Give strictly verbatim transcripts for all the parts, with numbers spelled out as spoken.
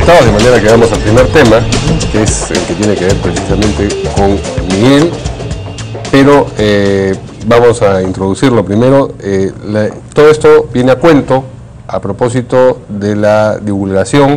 invitados, de manera que vamos al primer tema, que es el que tiene que ver precisamente con Miguel, pero eh, vamos a introducirlo primero. Eh, la, todo esto viene a cuento a propósito de la divulgación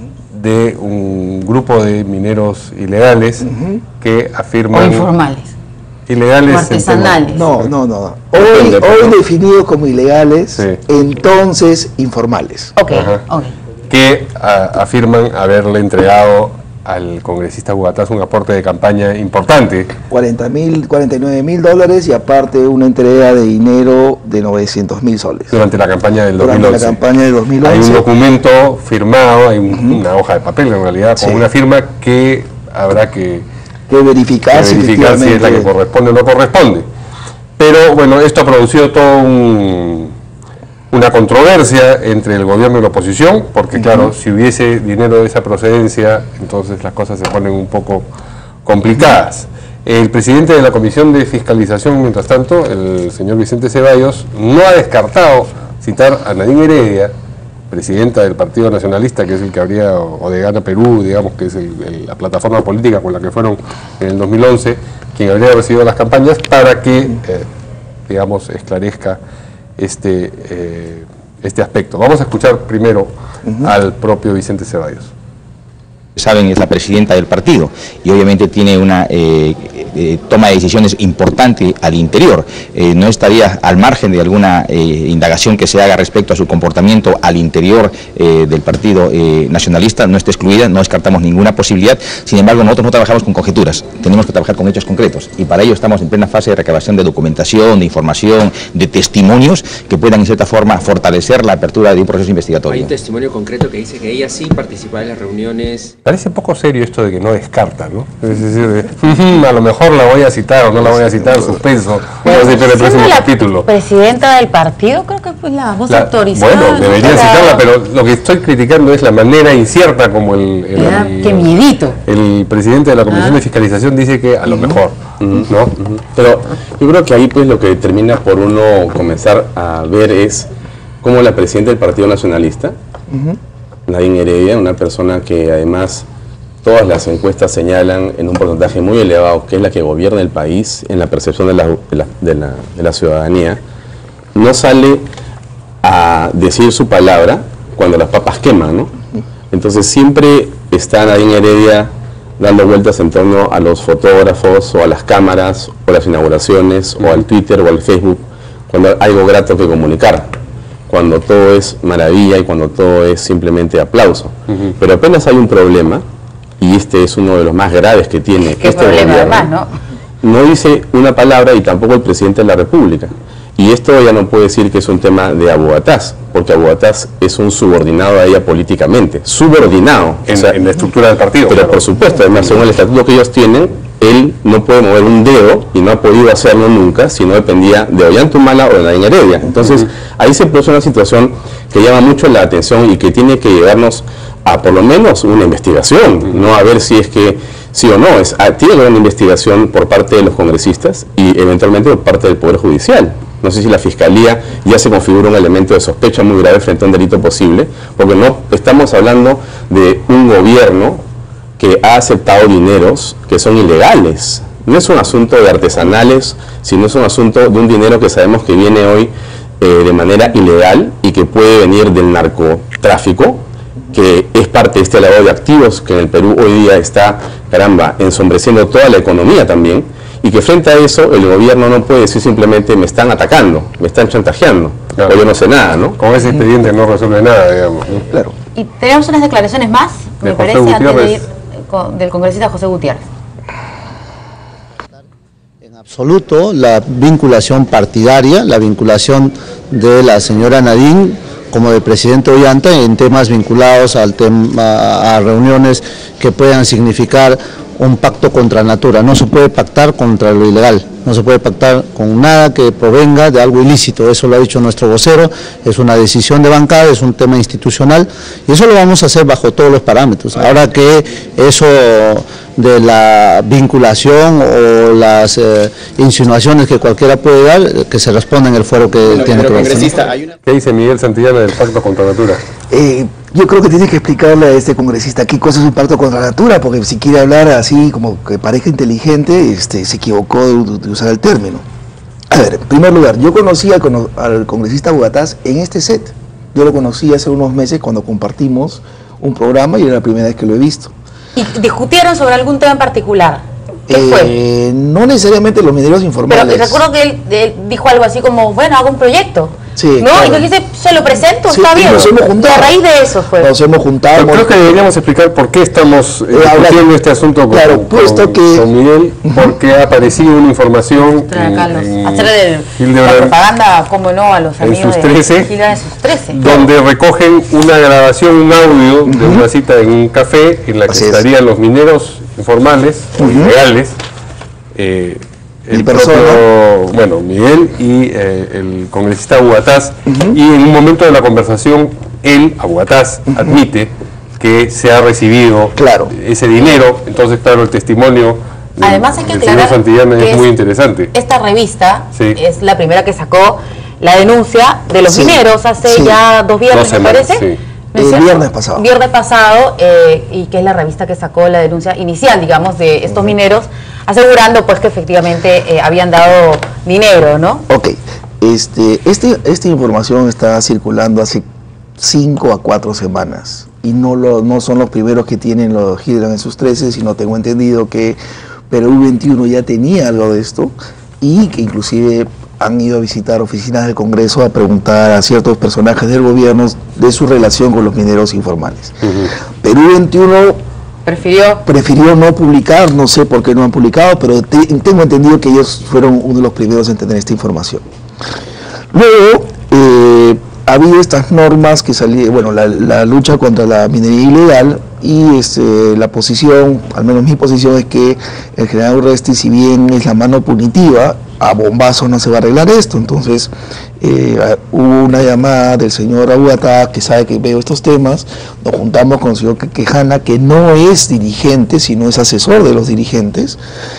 de un grupo de mineros ilegales uh-huh. que afirman... O informales. Ilegales. O artesanales. No, no, no. Hoy, hoy definidos como ilegales, sí. entonces informales. Ok, ok. Que a, afirman haberle entregado al congresista Huguataz un aporte de campaña importante. cuarenta mil, cuarenta y nueve mil dólares y aparte una entrega de dinero de novecientos mil soles. Durante la campaña del dos mil once. Durante la campaña de dos mil once. Hay un documento firmado, hay un, uh-huh. una hoja de papel en realidad, con sí. una firma que habrá que, que verificar, que verificar si, si es la que corresponde o no corresponde. Pero bueno, esto ha producido todo un... una controversia entre el gobierno y la oposición, porque uh-huh. claro, si hubiese dinero de esa procedencia, entonces las cosas se ponen un poco complicadas. El presidente de la Comisión de Fiscalización, mientras tanto, el señor Vicente Ceballos, no ha descartado citar a Nadine Heredia, presidenta del Partido Nacionalista, que es el que habría, o de Gana Perú, digamos, que es el, el, la plataforma política con la que fueron en el dos mil once, quien habría recibido las campañas, para que, eh, digamos, esclarezca Este, eh, este aspecto. Vamos a escuchar primero uh-huh. al propio Vicente Ceballos. Saben, es la presidenta del partido y obviamente tiene una eh, eh, toma de decisiones importante al interior. Eh, no estaría al margen de alguna eh, indagación que se haga respecto a su comportamiento al interior eh, del Partido eh, Nacionalista, no está excluida, no descartamos ninguna posibilidad. Sin embargo, nosotros no trabajamos con conjeturas, tenemos que trabajar con hechos concretos y para ello estamos en plena fase de recabación de documentación, de información, de testimonios que puedan en cierta forma fortalecer la apertura de un proceso investigatorio. Hay un testimonio concreto que dice que ella sí participaba en las reuniones. Parece poco serio esto de que no descarta, ¿no? Es decir, de, a lo mejor la voy a citar o no la voy a citar, suspenso, pero no sé, pero el próximo la capítulo. Presidenta del partido, creo que pues la voz la, autorizada. Bueno, debería la... citarla, pero lo que estoy criticando es la manera incierta como el, el, ah, el, qué miedito. el presidente de la Comisión ah. de Fiscalización dice que a lo uh-huh. mejor, uh-huh. ¿no? Uh-huh. Pero yo creo que ahí pues lo que termina por uno comenzar a ver es cómo la presidenta del Partido Nacionalista, uh-huh. Nadine Heredia, una persona que además todas las encuestas señalan en un porcentaje muy elevado que es la que gobierna el país en la percepción de la, de la, de la, de la ciudadanía, no sale a decir su palabra cuando las papas queman, ¿no? Entonces siempre está Nadine Heredia dando vueltas en torno a los fotógrafos o a las cámaras o a las inauguraciones uh-huh. o al Twitter o al Facebook cuando hay algo grato que comunicar, cuando todo es maravilla y cuando todo es simplemente aplauso. Uh-huh. Pero apenas hay un problema, y este es uno de los más graves que tiene ¿Qué este problema gobierno, además, ¿no? no dice una palabra y tampoco el presidente de la República. Y esto ya no puede decir que es un tema de Huguataz, porque Huguataz es un subordinado a ella políticamente, subordinado. En, o sea, en la estructura del partido. Pero claro. por supuesto, además según el estatuto que ellos tienen, él no puede mover un dedo y no ha podido hacerlo nunca si no dependía de Ollantumala o de Nadine Heredia. Entonces, uh-huh. ahí se produce una situación que llama mucho la atención y que tiene que llevarnos a por lo menos una investigación, uh-huh. no a ver si es que sí o no, es, a, tiene que haber una investigación por parte de los congresistas y eventualmente por parte del Poder Judicial. No sé si la Fiscalía ya se configura un elemento de sospecha muy grave frente a un delito posible, porque no estamos hablando de un gobierno que ha aceptado dineros que son ilegales. No es un asunto de artesanales, sino es un asunto de un dinero que sabemos que viene hoy eh, de manera ilegal y que puede venir del narcotráfico, que es parte de este lavado de activos que en el Perú hoy día está, caramba, ensombreciendo toda la economía también, y que frente a eso el gobierno no puede decir simplemente me están atacando, me están chantajeando, claro. o yo no sé nada, ¿no? Con ese expediente no resuelve nada, digamos. ¿no? Claro. Y tenemos unas declaraciones más, de me José parece, Gutiérrez. antes de ir con, del congresista José Gutiérrez. En absoluto la vinculación partidaria, la vinculación de la señora Nadine como de presidente Ollanta en temas vinculados al tema, a reuniones que puedan significar un pacto contra natura. No se puede pactar contra lo ilegal, no se puede pactar con nada que provenga de algo ilícito, eso lo ha dicho nuestro vocero, es una decisión de bancada, es un tema institucional y eso lo vamos a hacer bajo todos los parámetros. Ahora que eso de la vinculación o las eh, insinuaciones que cualquiera puede dar, que se responda en el foro que bueno, tiene que ver. Hay una... ¿Qué dice Miguel Santillana del pacto contra natura? Eh, Yo creo que tiene que explicarle a este congresista qué cosa es un pacto contra la natura, porque si quiere hablar así como que parezca inteligente, este, se equivocó de, de usar el término. A ver, en primer lugar, yo conocí al, al congresista Hugataz en este set. Yo lo conocí hace unos meses cuando compartimos un programa y era la primera vez que lo he visto. ¿Y discutieron sobre algún tema en particular? ¿Qué eh, fue? No necesariamente los mineros informales. Pero recuerdo que él, él dijo algo así como, bueno, hago un proyecto. Sí, ¿no? claro. Y yo dije, se lo presento, Sí, está y bien. nos hemos juntado. Y a raíz de eso fue. Nos hemos juntado. Pero creo que deberíamos explicar por qué estamos eh, Eh, habla- discutiendo este asunto con, Claro, con- puesto con- que- con Miguel, porque ha aparecido una información Trae a Carlos, en- en hacer el- la Hildebrand, propaganda, como no, a los en amigos sus de trece, Hildebrand en sus trece. donde recogen una grabación, un audio de una cita en un café en la que Así es. estarían los mineros informales o Ujú. ilegales, eh, Mi el persona. propio, bueno, Miguel y eh, el congresista Hugataz, y en un momento de la conversación, él, Hugataz, admite que se ha recibido Claro. ese dinero, entonces claro, el testimonio del, Además hay que del señor aclarar Santillana que es es- muy interesante. Esta revista Sí. es la primera que sacó la denuncia de los Sí, mineros hace sí. ya dos viernes, Dos me semanas, parece. sí. ¿No es El cierto? viernes pasado. Viernes pasado, eh, y que es la revista que sacó la denuncia inicial, digamos, de estos mineros, asegurando pues que efectivamente eh, habían dado dinero, ¿no? Ok, este, este, esta información está circulando hace cinco a cuatro semanas y no, lo, no son los primeros que tienen los Hildebrand en sus trece, sino tengo entendido que Perú veintiuno ya tenía algo de esto y que inclusive han ido a visitar oficinas del Congreso a preguntar a ciertos personajes del gobierno de su relación con los mineros informales. Perú veintiuno Prefirió prefirió no publicar, no sé por qué no han publicado, pero te- tengo entendido que ellos fueron uno de los primeros en tener esta información. Luego, eh, ha habido estas normas que salieron, bueno, la, la lucha contra la minería ilegal y este, la posición, al menos mi posición, es que el general Urresti, si bien es la mano punitiva, a bombazo no se va a arreglar esto. Entonces, eh, hubo una llamada del señor Hugataz, que sabe que veo estos temas, nos juntamos con el señor Quejana, que no es dirigente, sino es asesor de los dirigentes,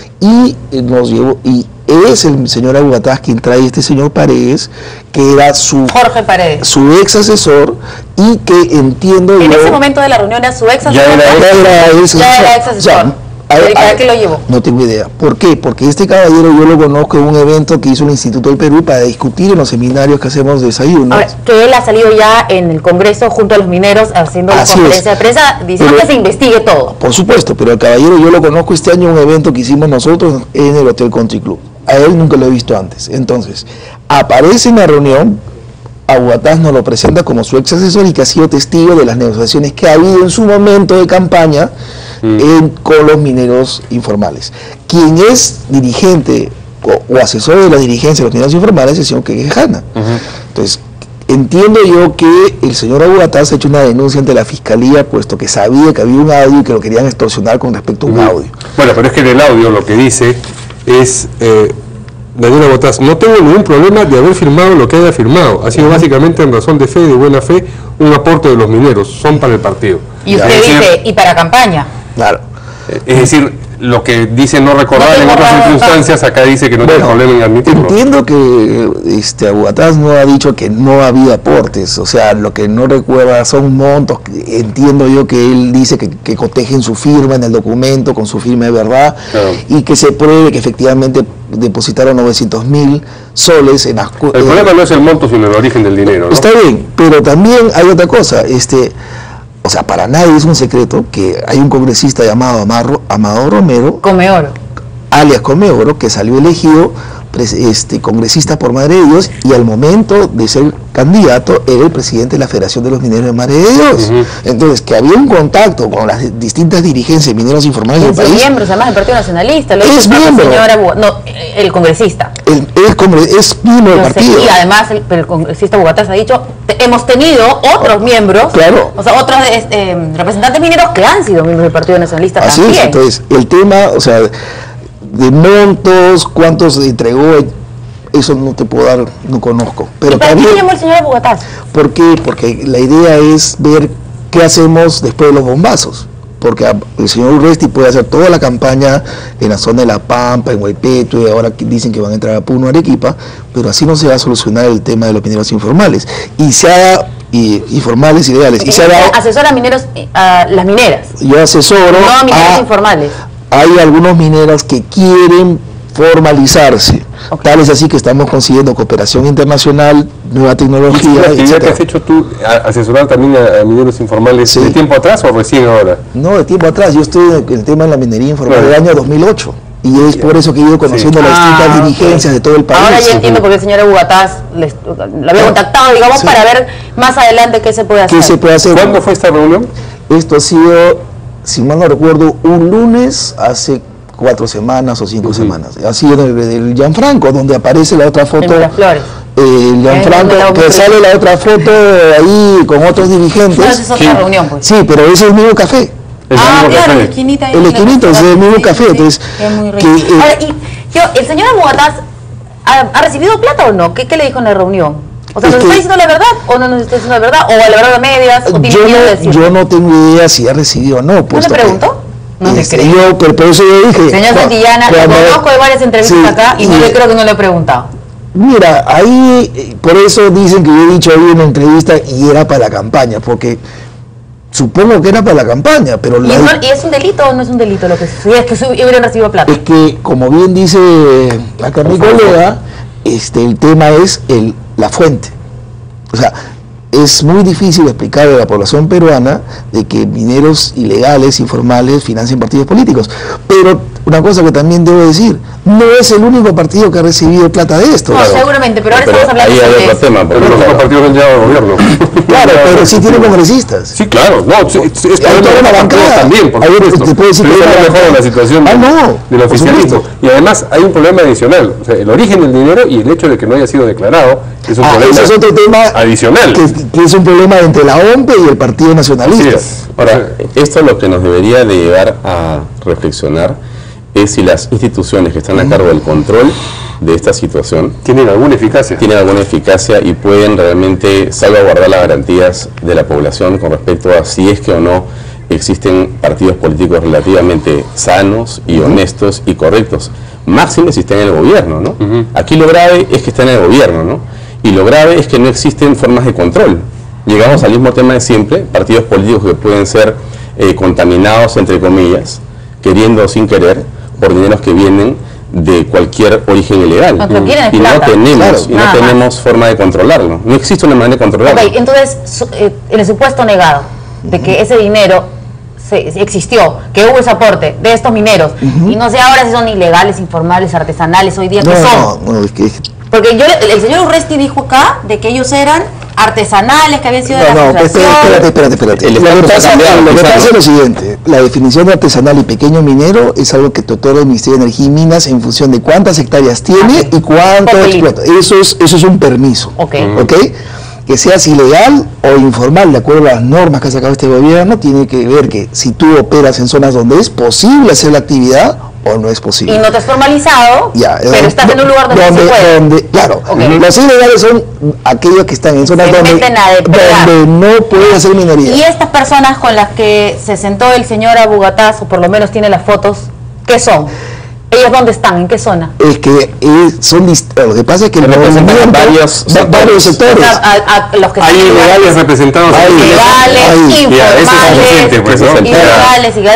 y eh, nos llevó, y es el señor Hugataz quien trae este señor Paredes, que era su, Jorge Paredes. su ex asesor, y que entiendo En yo- ese momento de la reunión era su ex Ya asesor. era ya era ex Ya era ex asesor. asesor. Ya, a ver, ¿Y para a ver, qué lo llevó? No tengo idea. ¿Por qué? Porque este caballero yo lo conozco en un evento que hizo el Instituto del Perú para discutir en los seminarios que hacemos de desayunos. Ahora, que él ha salido ya en el Congreso junto a los mineros haciendo la Así conferencia es. de prensa diciendo Pero- que se investigue todo. Por supuesto, pero el caballero yo lo conozco este año en un evento que hicimos nosotros en el Hotel Country Club. A él nunca lo he visto antes. Entonces, aparece en la reunión, a Hugataz nos lo presenta como su ex asesor y que ha sido testigo de las negociaciones que ha habido en su momento de campaña en- con los mineros informales. Quien es dirigente o, o asesor de la dirigencia de los mineros informales es el señor Quejana. Entonces, entiendo yo que el señor Hugataz ha hecho una denuncia ante la fiscalía, puesto que sabía que había un audio y que lo querían extorsionar con respecto a un audio. Bueno, pero es que en el audio lo que dice es, eh, Daniela Hugataz, no tengo ningún problema de haber firmado lo que haya firmado. Ha sido básicamente en razón de fe y de buena fe un aporte de los mineros, son para el partido. Y Ya. usted Es decir, dice, y para campaña. Claro. eh, es decir, lo que dice no recordar No en tengo otras nada. circunstancias, acá dice que no tiene Bueno, problema en admitirlo. entiendo que este Hugataz no ha dicho que no ha habido aportes, o sea, lo que no recuerda son montos. que Entiendo yo que él dice que, que cotejen su firma en el documento con su firma de verdad, Claro. y que se pruebe que efectivamente depositaron novecientos mil soles en las cu- El eh, problema no es el monto, sino el origen del dinero, ¿no? Está bien, pero también hay otra cosa, este, o sea, para nadie es un secreto que hay un congresista llamado Amarro- Amado Romero, Come oro. alias Comeoro, que salió elegido pres- este, congresista por Madre de Dios, y al momento de ser candidato era el presidente de la Federación de los Mineros de Madre de Dios. Ujú. Entonces, que había un contacto con las distintas dirigencias de mineros informales del Es país, miembros además del Partido Nacionalista. Lo Es dice el propio miembro. señor Abu- no, eh, el congresista. el, es, congre- es miembro del Yo sé, partido. y además el, el congresista Hugataz ha dicho, te- hemos tenido otros miembros, Claro. o sea, otros eh, eh, representantes mineros que han sido miembros del Partido Nacionalista Así también. es, entonces el tema, o sea, de montos, cuántos entregó, eso no te puedo dar, no conozco. Pero ¿Y para qué también, le llamó el señor Hugataz? ¿por qué? Porque la idea es ver qué hacemos después de los bombazos. Porque a- el señor Urresti puede hacer toda la campaña en la zona de La Pampa, en Huaypeto, y ahora que dicen que van a entrar a Puno, Arequipa, pero así no se va a solucionar el tema de los mineros informales. Y se ha y informales y legales. Okay. Y se ha dado, asesora a mineros, a las mineras. Yo asesoro No a mineros a, informales. Hay algunos mineras que quieren formalizarse. Okay. Tal es así que estamos consiguiendo cooperación internacional, nueva tecnología, ¿Y la actividad que has hecho tú, a, asesorar también a, a mineros informales, sí, de tiempo atrás o recién ahora? No, de tiempo atrás. Yo estoy en el tema de la minería informal claro. del año dos mil ocho. Y es por eso que he ido conociendo sí. las distintas ah, dirigencias okay. de todo el país. Ahora ya entiendo por qué el señor Bugatás les, lo había contactado, digamos, sí. para ver más adelante qué se puede hacer. ¿Qué se puede hacer? ¿Cuándo fue esta reunión? Esto ha sido, si mal no recuerdo, un lunes hace cuatro semanas o cinco uh-huh. semanas. Ha sido el, el Gianfranco, donde aparece la otra foto. En Flores. El Gianfranco, que sale la otra foto ahí con otros dirigentes. No, esa es otra sí. reunión, pues. Sí, pero ese es el mismo café. El ah, claro, la esquinita ahí. El esquinito, es el mismo sí, café. Sí, entonces, es muy rico. Que, eh, Ahora, y yo, ¿el señor Bugatás ha, ha recibido plata o no? ¿Qué, qué le dijo en la reunión? O sea, ¿nos está diciendo la verdad o no nos está diciendo la verdad? ¿O la verdad a medias? ¿O tiene yo, miedo no, de decir? yo no tengo idea si ha recibido o no. ¿No le preguntó? No le creo. Yo, pero por eso yo dije... Señor Santillana, lo conozco de varias entrevistas sí, acá y sí. no le creo que no le he preguntado. Mira, ahí, por eso dicen que yo he dicho ahí en una entrevista y era para la campaña, porque... Supongo que era para la campaña, pero... ¿Y, la, no, ¿Y es un delito o no es un delito lo que sucedió? Es que hubieran recibido plata. Es que, como bien dice acá mi colega, este, el tema es el, la fuente. O sea, es muy difícil explicarle a la población peruana de que mineros ilegales, informales, financian partidos políticos. Pero una cosa que también debo decir, no es el único partido que ha recibido plata de esto. No, claro. seguramente, pero ahora pero estamos hablando ahí hay otro tema, pero los otros partidos han llegado al gobierno. Claro, pero sí tiene congresistas. Sí, claro, no, sí, sí, es hay toda una bancada también, por supuesto. Te puedo decir pero que eso no mejora la situación ah, no, del oficialismo. Y además hay un problema adicional, o sea, el origen del dinero y el hecho de que no haya sido declarado es un ah, problema ese es otro tema adicional. Que, que es un problema entre la O M P y el Partido Nacionalista. Es. Ahora, esto lo que nos debería de llevar a reflexionar es si las instituciones que están a cargo del control de esta situación tienen alguna eficacia tienen alguna eficacia y pueden realmente salvaguardar las garantías de la población con respecto a si es que o no existen partidos políticos relativamente sanos y uh-huh. honestos y correctos, máximo si están en el gobierno, ¿no? Uh-huh. Aquí lo grave es que están en el gobierno, ¿no? Y lo grave es que no existen formas de control. Llegamos al mismo tema de siempre, partidos políticos que pueden ser eh, contaminados, entre comillas, queriendo o sin querer, por dineros que vienen de cualquier origen ilegal. No, mm. Y no tenemos, claro, y no tenemos forma de controlarlo. No existe una manera de controlarlo. Ok, entonces, su, eh, en el supuesto negado de que ese dinero se, existió, que hubo ese aporte de estos mineros, uh-huh. y no sé ahora si son ilegales, informales, artesanales, hoy día no, que son. No, no, es que... Porque yo, el, el señor Urresti dijo acá de que ellos eran artesanales, que habían sido no, de la no, asociación. espérate, espérate, espérate. El lo que pasa, lo que pasa es lo siguiente, la definición de artesanal y pequeño minero es algo que te otorga el Ministerio de Energía y Minas en función de cuántas hectáreas tiene okay. y cuánto explota. Eso es, eso es un permiso. Okay. ¿Okay? Que seas ilegal o informal, de acuerdo a las normas que ha sacado este gobierno, tiene que ver que si tú operas en zonas donde es posible hacer la actividad o no es posible. Y no te has formalizado, ya, pero eh, estás no, en un lugar donde, donde se puede. Donde, claro, okay. Los ilegales son aquellos que están en zonas donde, donde no puedes hacer minería. Y estas personas con las que se sentó el señor Bugatás, o por lo menos tiene las fotos, ¿qué son? ¿Ellos dónde están? ¿En qué zona? Es que es, son lo que pasa es que el movimiento varios va, varios sectores. O sea, a, a los que hay ilegales representados. Hay ilegales, informales, pues, ¿no? ilegales y de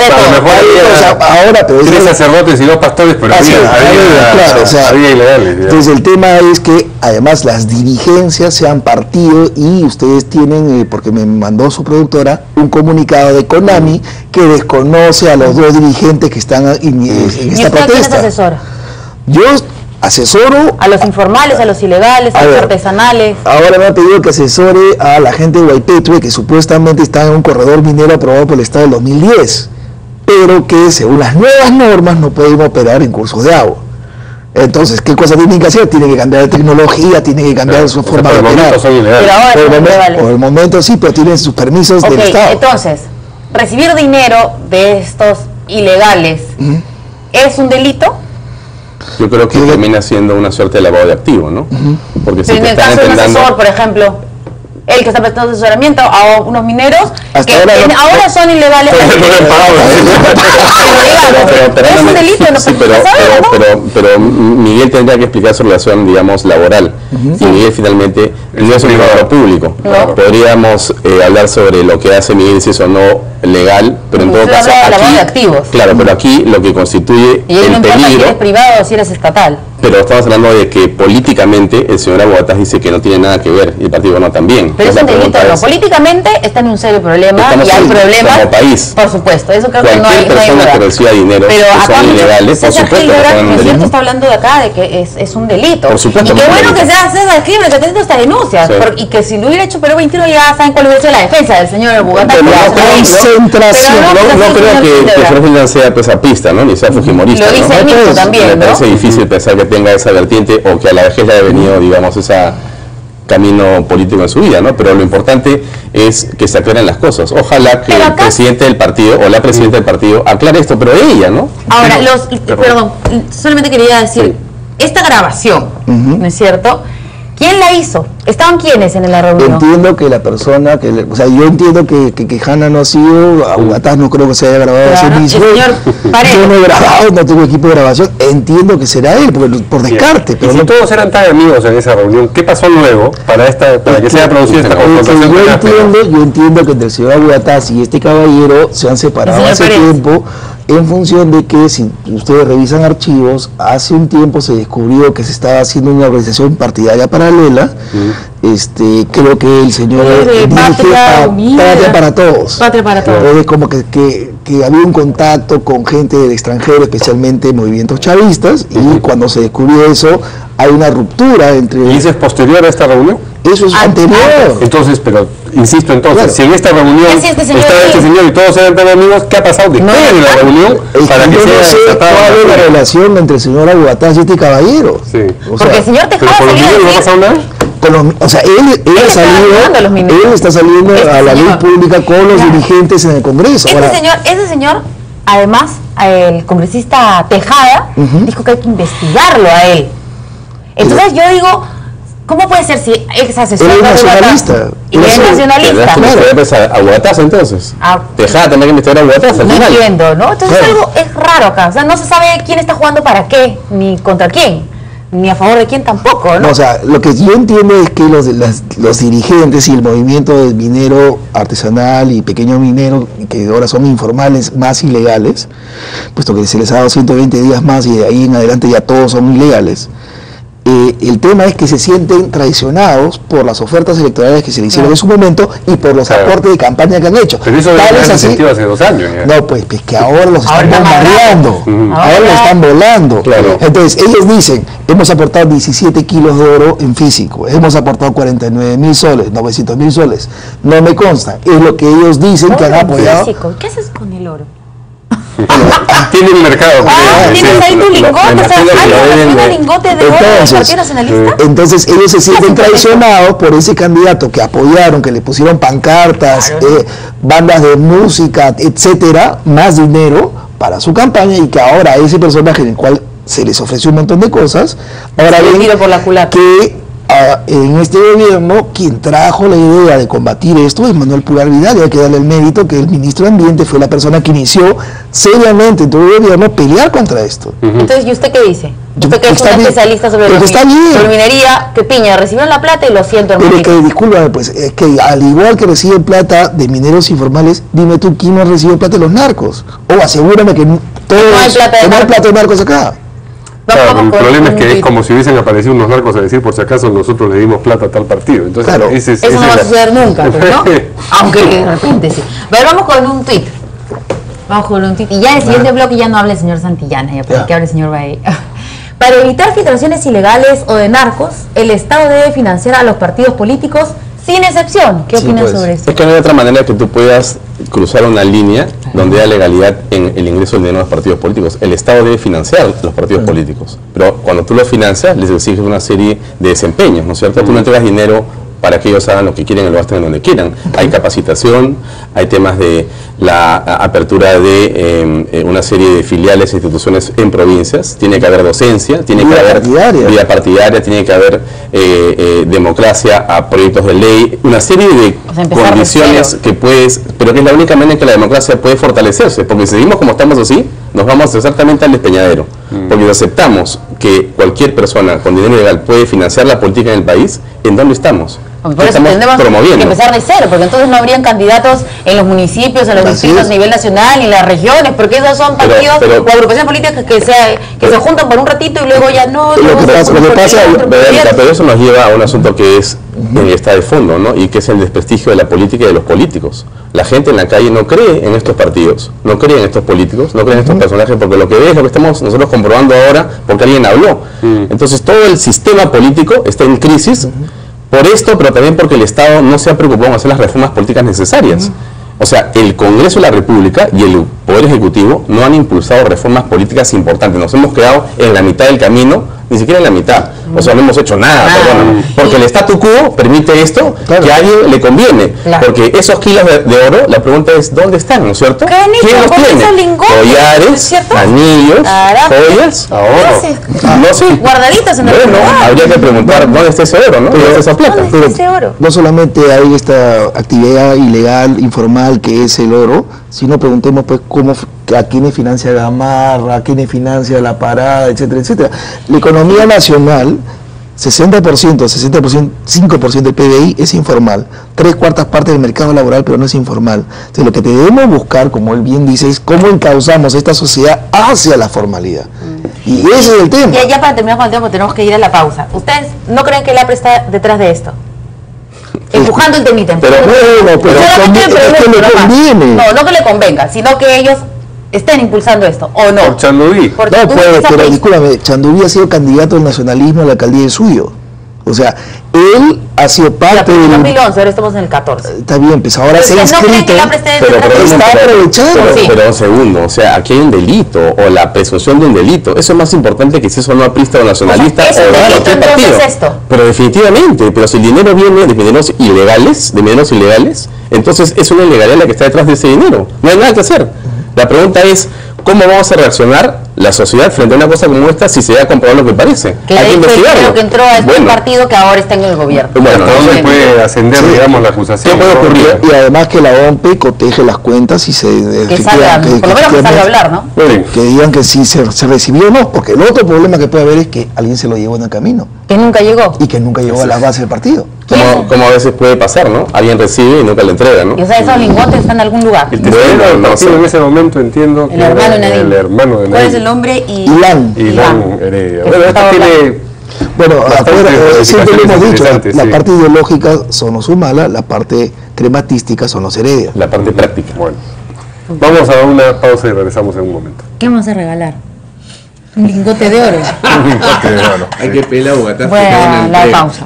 todo. Ahora, pero tres sacerdotes y dos pastores, pero así, había, había, había, claro, o sea, había ilegales. Ya. Entonces el tema es que además las dirigencias se han partido y ustedes tienen, eh, porque me mandó su productora, un comunicado de Konami que desconoce a los dos dirigentes que están en, en esta protesta. Asesora? Yo asesoro a los informales, a los ilegales, a, a los ver, artesanales. Ahora me ha pedido que asesore a la gente de Guaypetue, que supuestamente está en un corredor minero aprobado por el Estado del dos mil diez, pero que según las nuevas normas no pueden operar en cursos de agua. Entonces, ¿qué cosa tienen que hacer? Tienen que cambiar de tecnología, tienen que cambiar claro, su forma de operar. Son pero ahora por, el momento, vale. por el momento sí, pero tienen sus permisos okay, del Estado. Entonces, recibir dinero de estos ilegales, ¿Mm? ¿es un delito? Yo creo que termina siendo una suerte de lavado de activos, ¿no? Uh-huh. Porque si en el caso de un asesor, por ejemplo. el que está prestando asesoramiento a unos mineros Hasta que ahora, en- no, ahora son ilegales. Pero no le han pagado. Pero, pero, es un pero, delito, no sí, puede pero, pasar, pero, ¿no? pero, pero Miguel tendría que explicar su relación, digamos, laboral. Y Miguel finalmente no es un empleado público. No. Podríamos eh, hablar sobre lo que hace Miguel, si es o no legal, pero en todo Usted caso habla de lavado aquí, de activos. claro, pero aquí lo que constituye Y ahí el no importa si peligro. eres privado o si eres estatal. Pero estamos hablando de que políticamente el señor Aguataz dice que no tiene nada que ver y el partido no también. Pero es Entonces, un la delito, pregunta no. es, Políticamente está en un serio problema Estamos y hay en- problemas. como país. Por supuesto, eso creo que no cualquier hay, no hay persona duda. que reciba dinero Pero que acá son ilegales, por César supuesto que Gilbert, son un presidente, delito. está hablando de acá de que es, es un delito. Por supuesto y que qué es un bueno que delito. sea César Gilbert, que tenga esta denuncia. Sí. Por- y que si lo hubiera hecho Perú veintiuno ya saben cuál hubiera sido la defensa del señor Bogotá. Pero no, que creo- hace- concentración. Pero No, pues no así creo el que, señor que Gilbert. Flor Gildan sea pesapista, ¿no? Ni sea fujimorista. Lo dice ¿no? él mismo Entonces, también, Me ¿no? parece difícil pensar que tenga esa vertiente o que a la vejez le haya venido, digamos, esa camino político en su vida, ¿no? Pero lo importante es que se aclaren las cosas. Ojalá que Pero el acá- presidente del partido o la presidenta del partido aclare esto, pero ella, ¿no? Ahora, los, perdón, solamente quería decir, esta grabación, ¿no es cierto? ¿Quién la hizo? ¿Estaban quiénes en la reunión? Entiendo que la persona, que le- o sea, yo entiendo que, que, que Hanna no ha sido, Aguataz no creo que se haya grabado a sí Claro, mismo. el señor Paredes. Yo no he grabado, no tengo equipo de grabación, entiendo que será él, porque, por descarte, pero y si no. todos eran tan amigos en esa reunión, ¿qué pasó luego para esta para que se haya producido esta Lo que confrontación? yo tan áspera? entiendo, yo entiendo que el señor Aguataz y este caballero se han separado El hace señor Pérez. tiempo en función de que, si ustedes revisan archivos, hace un tiempo se descubrió que se estaba haciendo una organización partidaria paralela. Este, creo que el señor Sí, de dirige Patria a Unida. Patria para Todos. Patria para Todos. Entonces, como que, que, que había un contacto con gente del extranjero, especialmente movimientos chavistas, y cuando se descubrió eso, hay una ruptura entre... ¿Y eso es posterior a esta reunión? Eso es Ah, anterior. Entonces, pero insisto entonces, Claro. si en esta reunión ¿Qué hacía este señor estaba aquí? este señor y todos eran tan amigos, ¿qué ha pasado después de la reunión Es para que que yo se no haya sé desatado cuál es la furia? relación entre el señor Aguataz y este caballero. Sí. O Porque sea, el señor ¿Pero Tejada por los salió a niños no ha decir... pasado nada? con los- o sea, él, él, Él ha está ayudando a los salido, ministros. él está saliendo Este a la luz señor. pública con los Claro. dirigentes en el Congreso. Este Ahora, señor, ese señor, además, el congresista Tejada, dijo que hay que investigarlo a él. Entonces yo digo, ¿cómo puede ser si ex asesor Él es de nacionalista. Aguataz y Él es es- nacionalista? ¿Tendrás que Claro. investigar a Aguataz entonces? Ah. Tejada tendrá que investigar a Aguataz al No final. entiendo, ¿no? Entonces Claro. algo es raro acá. O sea, no se sabe quién está jugando para qué, ni contra quién, ni a favor de quién tampoco, ¿no? no, o sea, lo que yo entiendo es que los, las- los dirigentes y el movimiento del minero artesanal y pequeño minero, que ahora son informales más ilegales, puesto que se les ha dado ciento veinte días más y de ahí en adelante ya todos son ilegales. Eh, el tema es que se sienten traicionados por las ofertas electorales que se le hicieron Claro. en su momento y por los Claro. aportes de campaña que han hecho. Pero eso Tal ya es se así- sentido hace dos años. ya. No, pues, pues que ahora los Ahora están están bombardeando. volando. Ahora, Ahora- lo están volando. Claro. Entonces, ellos dicen, hemos aportado diecisiete kilos de oro en físico, hemos aportado cuarenta y nueve mil soles, novecientos mil soles. No me consta. Es lo que ellos dicen que han Oro apoyado. físico. ¿Qué haces con el oro? Tiene un mercado. Ah, sí, tienes sí. ahí tu lingote, o sea, imagino que ¿hay lo deben un de- lingote de oro del Entonces, Partido Nacionalista? Entonces ellos se sienten hacen con eso? traicionados por ese candidato que apoyaron, que le pusieron pancartas, Claro. eh, bandas de música, etcétera, más dinero para su campaña, y que ahora ese personaje en el cual se les ofreció un montón de cosas, ahora Se le ven tira por la culata. que ah, en este gobierno quien trajo la idea de combatir esto es Manuel Pulgar Vidal, y hay que darle el mérito que el ministro de Ambiente fue la persona que inició seriamente en todo el gobierno pelear contra esto. Entonces, ¿y usted qué dice? Yo- Usted que es está un bien. especialista sobre, Pero la está bien. sobre minería, que piña, recibieron la plata y lo siento, Pero hermanito. que, discúlpame, pues, es que al igual que reciben plata de mineros informales, dime tú quién no recibe plata de los narcos. O asegúrame que n- todos, No hay plata de que no hay narcos. plata de narcos acá. Vamos, Claro, vamos el con- problema es con que un es tuit. como si hubiesen aparecido unos narcos a decir por si acaso nosotros le dimos plata a tal partido. Entonces, Claro. ese es- Eso esa no va es a la- suceder nunca, pues, ¿no? Aunque de repente sí. A ver, vamos con un tuit. Vamos con un tuit. Y ya en el siguiente bloque ya no hable el señor Santillana, ya para Ya. que hable el señor Bae. Para evitar filtraciones ilegales o de narcos, el Estado debe financiar a los partidos políticos sin excepción. ¿Qué Sí, opinas pues. sobre eso? Es que no hay otra manera que tú puedas cruzar una línea donde haya legalidad en el ingreso del dinero de los partidos políticos. El Estado debe financiar los partidos políticos, pero cuando tú los financias les exiges una serie de desempeños, ¿no es cierto? Tú no entregas dinero para que ellos hagan lo que quieren y lo gasten en donde quieran. Hay capacitación, hay temas de la apertura de eh, una serie de filiales e instituciones en provincias, tiene que haber docencia, tiene Vida que haber partidaria. vida partidaria, tiene que haber eh, eh, democracia a proyectos de ley, una serie de O sea, empezar de condiciones cero. que puedes, pero que es la única manera en que la democracia puede fortalecerse, porque si seguimos como estamos así, nos vamos exactamente al despeñadero, mm. porque si aceptamos que cualquier persona con dinero legal puede financiar la política en el país, ¿en dónde estamos? Por ¿Qué eso estamos tendremos promoviendo? que empezar de cero, porque entonces no habrían candidatos en los municipios, en los Así distritos es. a nivel nacional, ni en las regiones, porque esos son Pero- partidos pero- o agrupaciones políticas que, se, que pero- se juntan por un ratito y luego ya no... Lo luego que se pasa- lo que juntan pasa- por otro Verónica, proyecto. pero eso nos lleva a un asunto que es eh, está de fondo, ¿no? Y que es el desprestigio de la política y de los políticos. La gente en la calle no cree en estos partidos, no cree en estos políticos, no cree en estos personajes, porque lo que ve es lo que estamos nosotros comprobando ahora porque alguien habló. Entonces todo el sistema político está en crisis por esto, pero también porque el Estado no se ha preocupado en hacer las reformas políticas necesarias. O sea, el Congreso de la República y el Poder Ejecutivo no han impulsado reformas políticas importantes. Nos hemos quedado en la mitad del camino, ni siquiera en la mitad. O sea, no hemos hecho nada, Nada. perdóname. Porque el statu quo permite esto Claro. que a alguien le conviene. Claro. Porque esos kilos de, de oro, la pregunta es, ¿dónde están? ¿No es cierto? ¿Qué han hecho ¿Quién los con tiene? esos lingotes? Collares, ¿Cierto? anillos, Caramba. joyas, ahorro. sé. No sé. Guardaditos en el Bueno, lugar. habría que preguntar dónde está ese oro, ¿no? ¿Dónde está esa plata? ¿Dónde está ese oro? No solamente hay esta actividad ilegal, informal, que es el oro, sino preguntemos pues cómo, a quiénes financia Gamarra, a quiénes financia La Parada, etcétera, etcétera. La economía nacional, sesenta por ciento, sesenta por ciento, cinco por ciento del P B I es informal, tres cuartas partes del mercado laboral, pero no es informal. Entonces lo que debemos buscar, como él bien dice, es cómo encauzamos esta sociedad hacia la formalidad. Y ese es el tema. Ya, ya para terminar con el tema, porque tenemos que ir a la pausa. ¿Ustedes no creen que el A P R está detrás de esto? Empujando el temita. Pero empujando el bueno, temita. pero Solamente conviene- el es que problema le del programa. conviene. No, no que le convenga, sino que ellos estén impulsando esto, ¿o no? Por Chandubí. Porque No, tú pues, ves esa pero pista- discúlpame, Chandubí ha sido candidato al nacionalismo a la alcaldía del suyo. O sea, él ha sido Ya, parte pero en del... dos mil once, ahora estamos en el catorce. Está bien, pues ahora se ha Entonces, ¿no creen inscrito. que el A P R esté Pero, detrás pero, de está esto? pero- aprovechando. pero- Sí. pero un segundo, o sea, aquí hay un delito o la presunción de un delito. Eso es más importante que si eso no aprista o nacionalista O sea, ¿es un o de delito, cualquier entonces, partido. esto? Pero definitivamente, pero si el dinero viene de dineros ilegales, de dineros ilegales, entonces es una ilegalidad la que está detrás de ese dinero. No hay nada que hacer. La pregunta es, ¿cómo vamos a reaccionar la sociedad frente a una cosa como esta si se da a comprobar lo que parece? Que hay que de hecho el investigarlo. dinero que entró a este Bueno, partido que ahora está en el gobierno. Bueno, ¿Hasta dónde sí. puede ascender, Sí. digamos, la acusación? ¿Qué puede ¿no? ocurrir? Y además que la O M P coteje las cuentas y se... Que salga, por lo menos que salga a hablar, ¿no? Bueno, que digan que si se, se recibió o no, porque el otro problema que puede haber es que alguien se lo llevó en el camino Que nunca llegó. y que nunca llegó a la base del partido. Como, como a veces puede pasar, ¿no? Alguien recibe y nunca le entrega, ¿no? Y o sea, esos lingotes están en algún lugar. El tesorero Bueno, del no partido sé. en ese momento, entiendo, que El hermano de era Nadine. el hermano de ¿Cuál es el Nadine. nombre? Y... Ilan. Ilan Heredia. Que Bueno, esto estaba tiene... Bueno, Bastante acuerda- eh, siempre lo hemos dicho, la, interesantes, la sí. parte ideológica son los Humala, la parte crematística son los Heredia. La parte práctica. Bueno, vamos a una pausa y regresamos en un momento. ¿Qué vamos a regalar? Un lingote de oro. Porque, bueno, Hay que pelar a Bogotá. Voy a la pausa.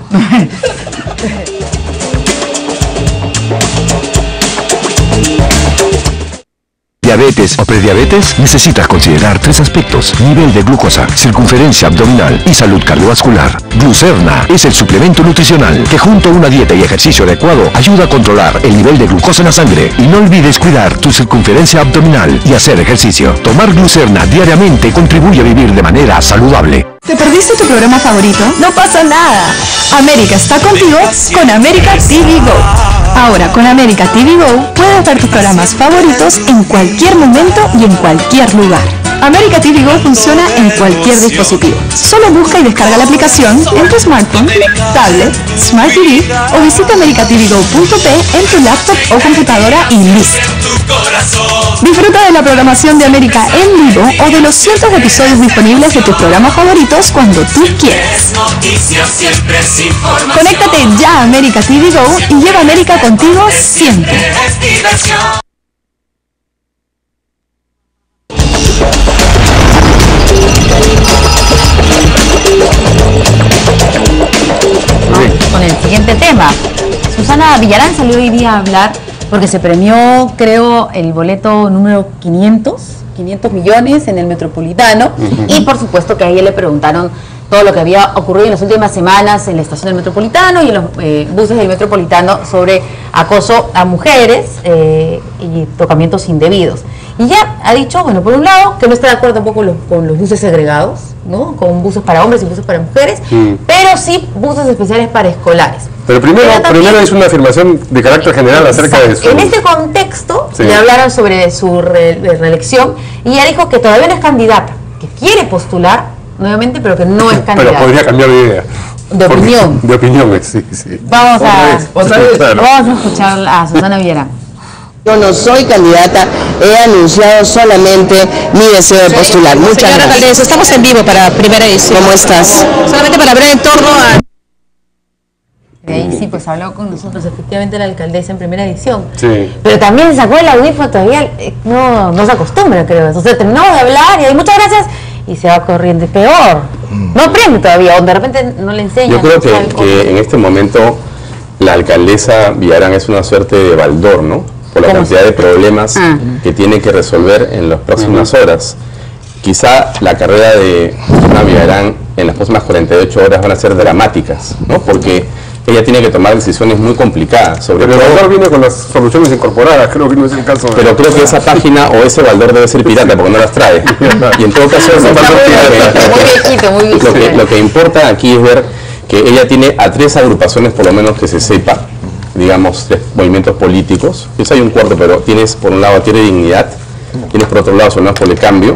Diabetes o prediabetes, necesitas considerar tres aspectos: nivel de glucosa, circunferencia abdominal y salud cardiovascular. Glucerna es el suplemento nutricional que junto a una dieta y ejercicio adecuado ayuda a controlar el nivel de glucosa en la sangre. Y no olvides cuidar tu circunferencia abdominal y hacer ejercicio. Tomar Glucerna diariamente contribuye a vivir de manera saludable. ¿Te perdiste tu programa favorito? No pasa nada. América está contigo con América T V Go. Ahora con América T V Go puedes ver tus programas favoritos en cualquier momento y en cualquier lugar. América T V Go funciona en cualquier dispositivo. Solo busca y descarga la aplicación en tu smartphone, tablet, Smart T V o visita america t v go punto p en tu laptop o computadora y listo. Disfruta de la programación de América en vivo o de los cientos de episodios disponibles de tus programas favoritos cuando tú quieras. Conéctate ya a América T V Go y lleva América contigo siempre. Vamos con el siguiente tema. Susana Villarán salió hoy día a hablar porque se premió, creo, el boleto número quinientos, quinientos millones en el Metropolitano. Y por supuesto que a ella le preguntaron todo lo que había ocurrido en las últimas semanas en la estación del Metropolitano y en los eh, buses del Metropolitano sobre acoso a mujeres eh, y tocamientos indebidos. Y ya ha dicho, bueno, por un lado, que no está de acuerdo tampoco con los, con los buses segregados, ¿no? Con buses para hombres y buses para mujeres, mm. pero sí buses especiales para escolares. Pero primero, pero también, primero es una afirmación de carácter general acerca de eso. En este contexto, sí. le hablaron sobre su re, reelección y ella dijo que todavía no es candidata, que quiere postular nuevamente, pero que no es candidata. Pero podría cambiar de idea. De Porque, opinión. De opinión, sí, sí. Vamos a, ¿Otra vez? Claro. Vamos a escuchar a Susana Villarán. Yo no soy candidata, he anunciado solamente mi deseo de postular. Muchas Señora gracias. Alcaldesa, estamos en vivo para primera edición. ¿Cómo estás? Solamente para hablar en torno a... De ahí sí, pues habló con nosotros efectivamente la alcaldesa en primera edición. Sí. Pero también sacó el audífono, todavía eh, no, no se acostumbra, creo. Entonces terminamos de hablar y ahí muchas gracias y se va corriendo. Peor. No aprende todavía, o de repente no le enseña. Yo creo que, que en este momento la alcaldesa Villarán es una suerte de baldor, ¿no? Por la cantidad de problemas ah. que tiene que resolver en las próximas uh-huh. horas. Quizá la carrera de Susana Villarán en las próximas cuarenta y ocho horas van a ser dramáticas, ¿no? Porque ella tiene que tomar decisiones muy complicadas. Sobre pero todo, el Baldor viene con las soluciones incorporadas, creo que no es el caso. De... Pero creo que esa página o ese Baldor debe ser pirata porque no las trae. Y en todo caso, es un Baldor muy viejito, muy viejito. Lo que, lo que importa aquí es ver que ella tiene a tres agrupaciones, por lo menos que se sepa, digamos, tres movimientos políticos. Quizá hay un cuarto, pero tienes por un lado Tiene Dignidad, tienes por otro lado Sonados por el Cambio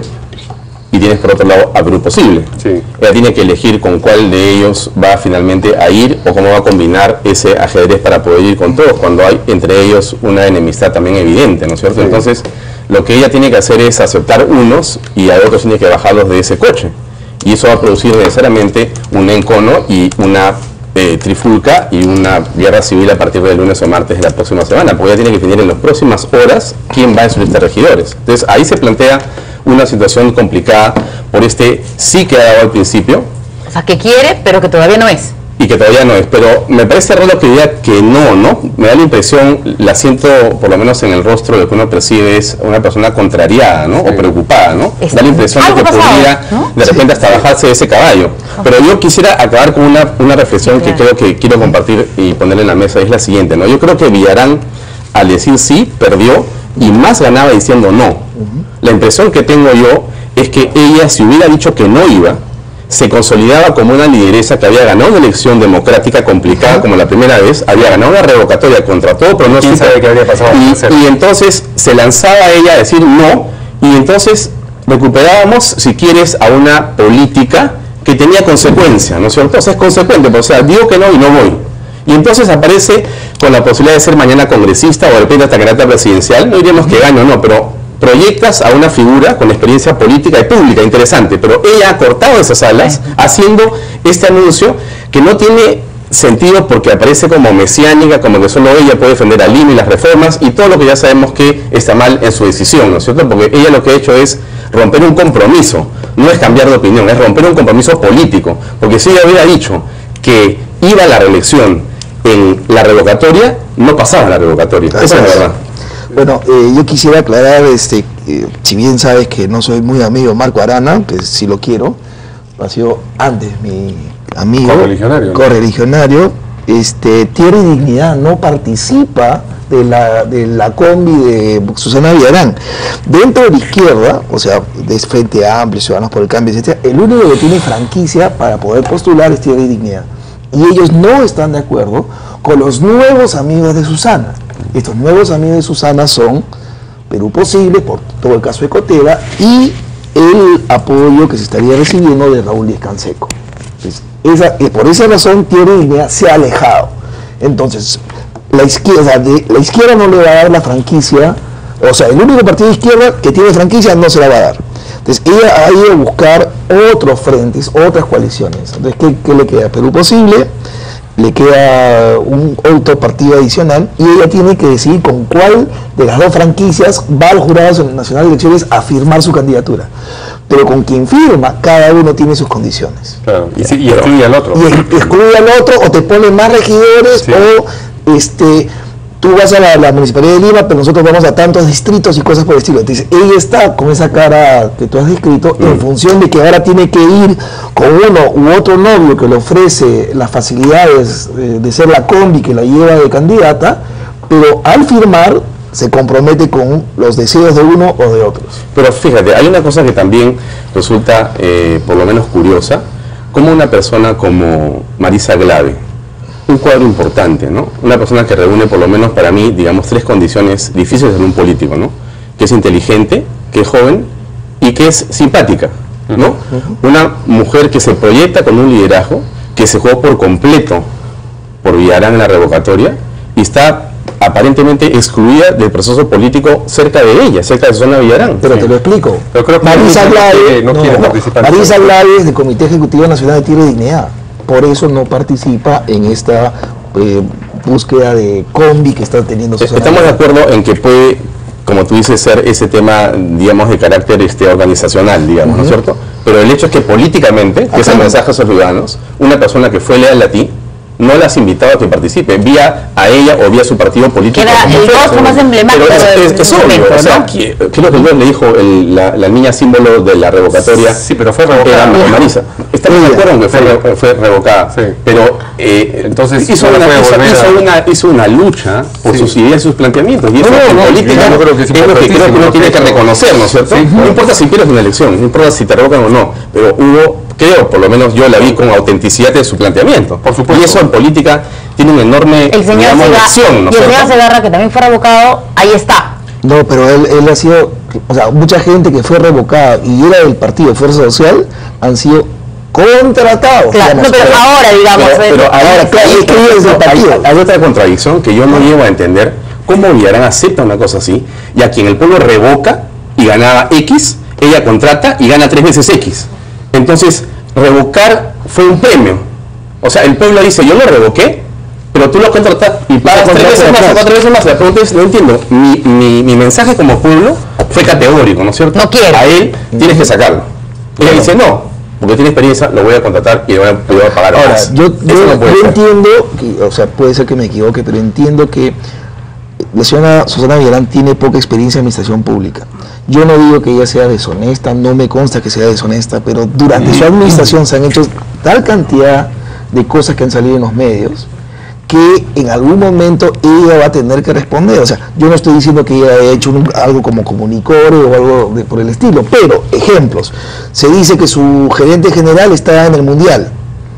y tienes por otro lado a Perú Posible. Sí. Ella tiene que elegir con cuál de ellos va finalmente a ir o cómo va a combinar ese ajedrez para poder ir con todos, cuando hay entre ellos una enemistad también evidente, ¿no es cierto? Sí. Entonces, lo que ella tiene que hacer es aceptar unos y a otros tiene que bajarlos de ese coche. Y eso va a producir necesariamente un encono y una Eh, trifulca y una guerra civil a partir del lunes o martes de la próxima semana, porque ya tiene que definir en las próximas horas quién va en su lista de regidores. Entonces ahí se plantea una situación complicada por este sí que ha dado al principio. O sea, que quiere, pero que todavía no es. Y que todavía no es, pero me parece raro que diga que no, ¿no? Me da la impresión, la siento por lo menos en el rostro de que uno percibe es una persona contrariada, ¿no? Sí. O preocupada, ¿no? Da la impresión de que pasado, podría ¿no? de repente hasta bajarse de ese caballo. Pero yo quisiera acabar con una, una reflexión que creo que quiero compartir y ponerle en la mesa, es la siguiente, ¿no? Yo creo que Villarán, al decir sí, perdió y más ganaba diciendo no. Uh-huh. La impresión que tengo yo es que ella, si hubiera dicho que no iba, se consolidaba como una lideresa que había ganado una elección democrática complicada como la primera vez, había ganado una revocatoria contra todo pronóstico. ¿Quién sabe qué habría pasado? Y, y entonces se lanzaba ella a decir no, y entonces recuperábamos, si quieres, a una política que tenía consecuencia, ¿no es cierto? O sea, es consecuente, o sea, digo que no y no voy. Y entonces aparece con la posibilidad de ser mañana congresista o de repente hasta candidata presidencial, no diríamos que gane o no, pero proyectas a una figura con experiencia política y pública interesante, pero ella ha cortado esas alas haciendo este anuncio que no tiene sentido porque aparece como mesiánica, como que solo ella puede defender a Lima y las reformas y todo lo que ya sabemos que está mal en su decisión, ¿no es cierto? Porque ella lo que ha hecho es romper un compromiso, no es cambiar de opinión, es romper un compromiso político, porque si ella hubiera dicho que iba a la reelección en la revocatoria, no pasaba la revocatoria, esa es la verdad. Bueno, eh, yo quisiera aclarar, este, eh, si bien sabes que no soy muy amigo de Marco Arana, que sí lo quiero, ha sido antes mi amigo, correligionario, ¿no? correligionario, este, Tiene Dignidad, no participa de la, de la combi de Susana Villarán. Dentro de la izquierda, o sea, de Frente Amplio, Ciudadanos por el Cambio, etcétera, el único que tiene franquicia para poder postular es Tiene Dignidad. Y ellos no están de acuerdo con los nuevos amigos de Susana. Estos nuevos amigos de Susana son Perú Posible, por todo el caso de Cotera, y el apoyo que se estaría recibiendo de Raúl Díez Canseco. Entonces, esa, por esa razón Tiene Dignidad se ha alejado. Entonces, la izquierda, de, la izquierda no le va a dar la franquicia, o sea, el único partido de izquierda que tiene franquicia no se la va a dar. Entonces, ella ha ido a buscar otros frentes, otras coaliciones. Entonces, ¿qué, qué le queda? Perú Posible, le queda un otro partido adicional y ella tiene que decidir con cuál de las dos franquicias va al Jurado Nacional de Elecciones a firmar su candidatura. Pero con quien firma, cada uno tiene sus condiciones. Claro, y, sí, y excluye al otro. Y excluye al otro, o te pone más regidores, sí. o este, tú vas a la, la Municipalidad de Lima, pero nosotros vamos a tantos distritos y cosas por el estilo. Entonces, ella está con esa cara que tú has descrito mm. en función de que ahora tiene que ir con uno u otro novio que le ofrece las facilidades eh, de ser la combi que la lleva de candidata, pero al firmar se compromete con los deseos de uno o de otros. Pero fíjate, hay una cosa que también resulta eh, por lo menos curiosa, como una persona como Marisa Glave, un cuadro importante, ¿no? Una persona que reúne por lo menos para mí, digamos, tres condiciones difíciles en un político, ¿no? Que es inteligente, que es joven y que es simpática, ¿no? Uh-huh. Una mujer que se proyecta con un liderazgo, que se jugó por completo por Villarán en la revocatoria y está aparentemente excluida del proceso político cerca de ella, cerca de su zona de Villarán. Pero sí. te lo explico. Pero creo que Marisa Glave no, no quiere no, participar. Marisa Glave es del Comité Ejecutivo Nacional de Tierra y Dignidad. Por eso no participa en esta eh, búsqueda de combi que está teniendo su zona. Estamos de acuerdo en que puede, como tú dices, ser ese tema, digamos, de carácter este, organizacional, digamos, uh-huh. ¿no es cierto? Pero el hecho es que políticamente, que es el mensaje a los ciudadanos, una persona que fue leal a ti, no la has invitado a que participe, vía a ella o vía su partido político. Que era el rostro más emblemático. Pero es, es, es obvio, ¿no? O sea, ¿qué es lo que Dios le dijo el, la, la niña símbolo de la revocatoria? Sí, pero fue revocada. Era Marisa. Estamos de acuerdo en que fue, fue revocada, sí. pero eh, entonces hizo una, hizo, hizo, una, hizo una lucha por sí. sus ideas y sus planteamientos. Y eso no, en no, política no, creo que es, es lo que creo que uno tiene que reconocer, ¿no es cierto? Sí. No importa si pierdes una elección, no importa si te revocan o no, pero hubo, creo, por lo menos yo la vi con autenticidad de su planteamiento. Por supuesto. Y eso en política tiene una enorme el señor digamos, Segarra, lección, ¿no? Y el señor Segarra, que también fue revocado, ahí está. No, pero él, él ha sido, o sea, mucha gente que fue revocada y era del partido Fuerza Social han sido contratados. Claro, no, pero ahora, digamos. Pero, pero ahora, claro, es que hay, hay, hay otra contradicción que yo no llego a entender. ¿Cómo Villarán acepta una cosa así? Y a quien el pueblo revoca y ganaba X, ella contrata y gana tres veces X. Entonces, revocar fue un premio. O sea, el pueblo dice, yo lo revoqué, pero tú lo contratas y pagas tres veces más o cuatro veces más. La pregunta es, no entiendo, mi, mi, mi mensaje como pueblo fue categórico, ¿no es cierto? No quiero. A él tienes que sacarlo. Y ella dice, no, porque tiene experiencia, lo voy a contratar y le voy a, le voy a pagar Ahora, más. Yo, yo, no yo entiendo, que, o sea, puede ser que me equivoque, pero entiendo que la señora Susana Villarán tiene poca experiencia en administración pública. Yo no digo que ella sea deshonesta, no me consta que sea deshonesta, pero durante su administración se han hecho tal cantidad de cosas que han salido en los medios que en algún momento ella va a tener que responder. O sea, yo no estoy diciendo que ella haya hecho un, algo como Comunicore o algo de, por el estilo, pero ejemplos, se dice que su gerente general está en el Mundial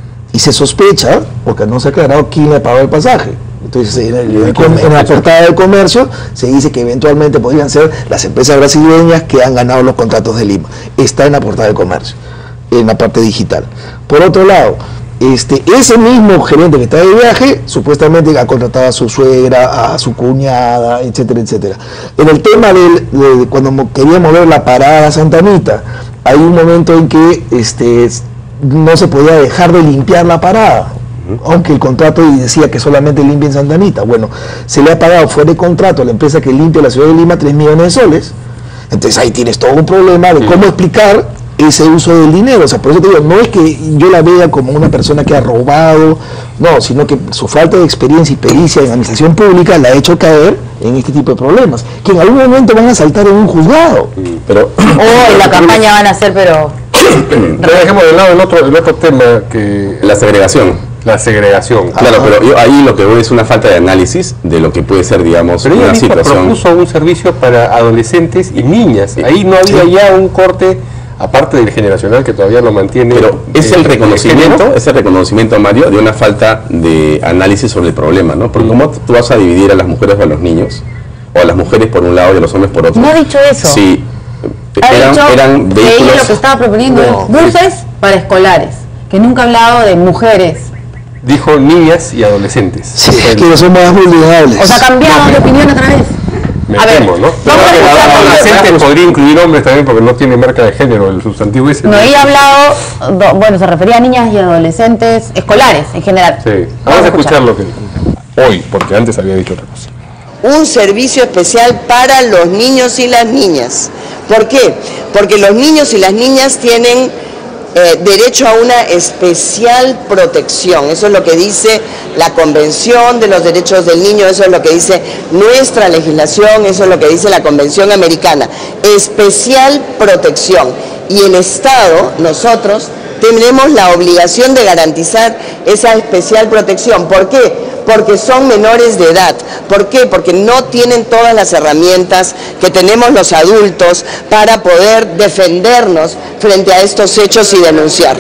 y se sospecha, porque no se ha aclarado quién le pagó el pasaje. Entonces, en, el, en, en la portada del comercio se dice que eventualmente podrían ser las empresas brasileñas que han ganado los contratos de Lima. Está en la portada del comercio, en la parte digital. Por otro lado, este, ese mismo gerente que está de viaje, supuestamente ha contratado a su suegra, a su cuñada, etcétera, etcétera. En el tema del, de cuando quería mover la parada a Santa Anita, hay un momento en que este, no se podía dejar de limpiar la parada, aunque el contrato decía que solamente limpia en Santa Anita. Bueno, se le ha pagado fuera de contrato a la empresa que limpia la ciudad de Lima tres millones de soles. Entonces ahí tienes todo un problema de cómo explicar ese uso del dinero. O sea, por eso te digo, no es que yo la vea como una persona que ha robado, no, sino que su falta de experiencia y pericia en administración pública la ha hecho caer en este tipo de problemas, que en algún momento van a saltar en un juzgado. Pero oh, en la campaña van a ser, pero pero dejemos de lado el otro, el otro tema, que la segregación. La segregación. Claro, pero yo ahí lo que veo es una falta de análisis de lo que puede ser, digamos, pero una situación. Propuso un servicio para adolescentes y niñas. Sí. Ahí no había sí. ya un corte, aparte del generacional que todavía lo mantiene. Pero es el reconocimiento, es el reconocimiento, Mario, de una falta de análisis sobre el problema, ¿no? Porque mm. ¿cómo tú vas a dividir a las mujeres o a los niños? O a las mujeres por un lado y a los hombres por otro. No ha dicho eso. Sí. Ha eran, dicho eran que vehículos. ella lo que estaba proponiendo no, es dulces sí. para escolares, que nunca ha hablado de mujeres. Dijo niñas y adolescentes. Sí, es que son más vulnerables. O sea, cambiamos de opinión otra vez. Me a temo, ver, ¿no? Pero adolescente podría incluir hombres también porque no tiene marca de género el sustantivo ese. No, ella ha hablado, do, bueno, se refería a niñas y adolescentes escolares en general. Sí, vamos, vamos a escuchar lo que dijo hoy, porque antes había dicho otra cosa. Un servicio especial para los niños y las niñas. ¿Por qué? Porque los niños y las niñas tienen eh, derecho a una especial protección. Eso es lo que dice la Convención de los Derechos del Niño, eso es lo que dice nuestra legislación, eso es lo que dice la Convención Americana. Especial protección. Y el Estado, nosotros, tenemos la obligación de garantizar esa especial protección. ¿Por qué? Porque son menores de edad. ¿Por qué? Porque no tienen todas las herramientas que tenemos los adultos para poder defendernos frente a estos hechos y denunciar.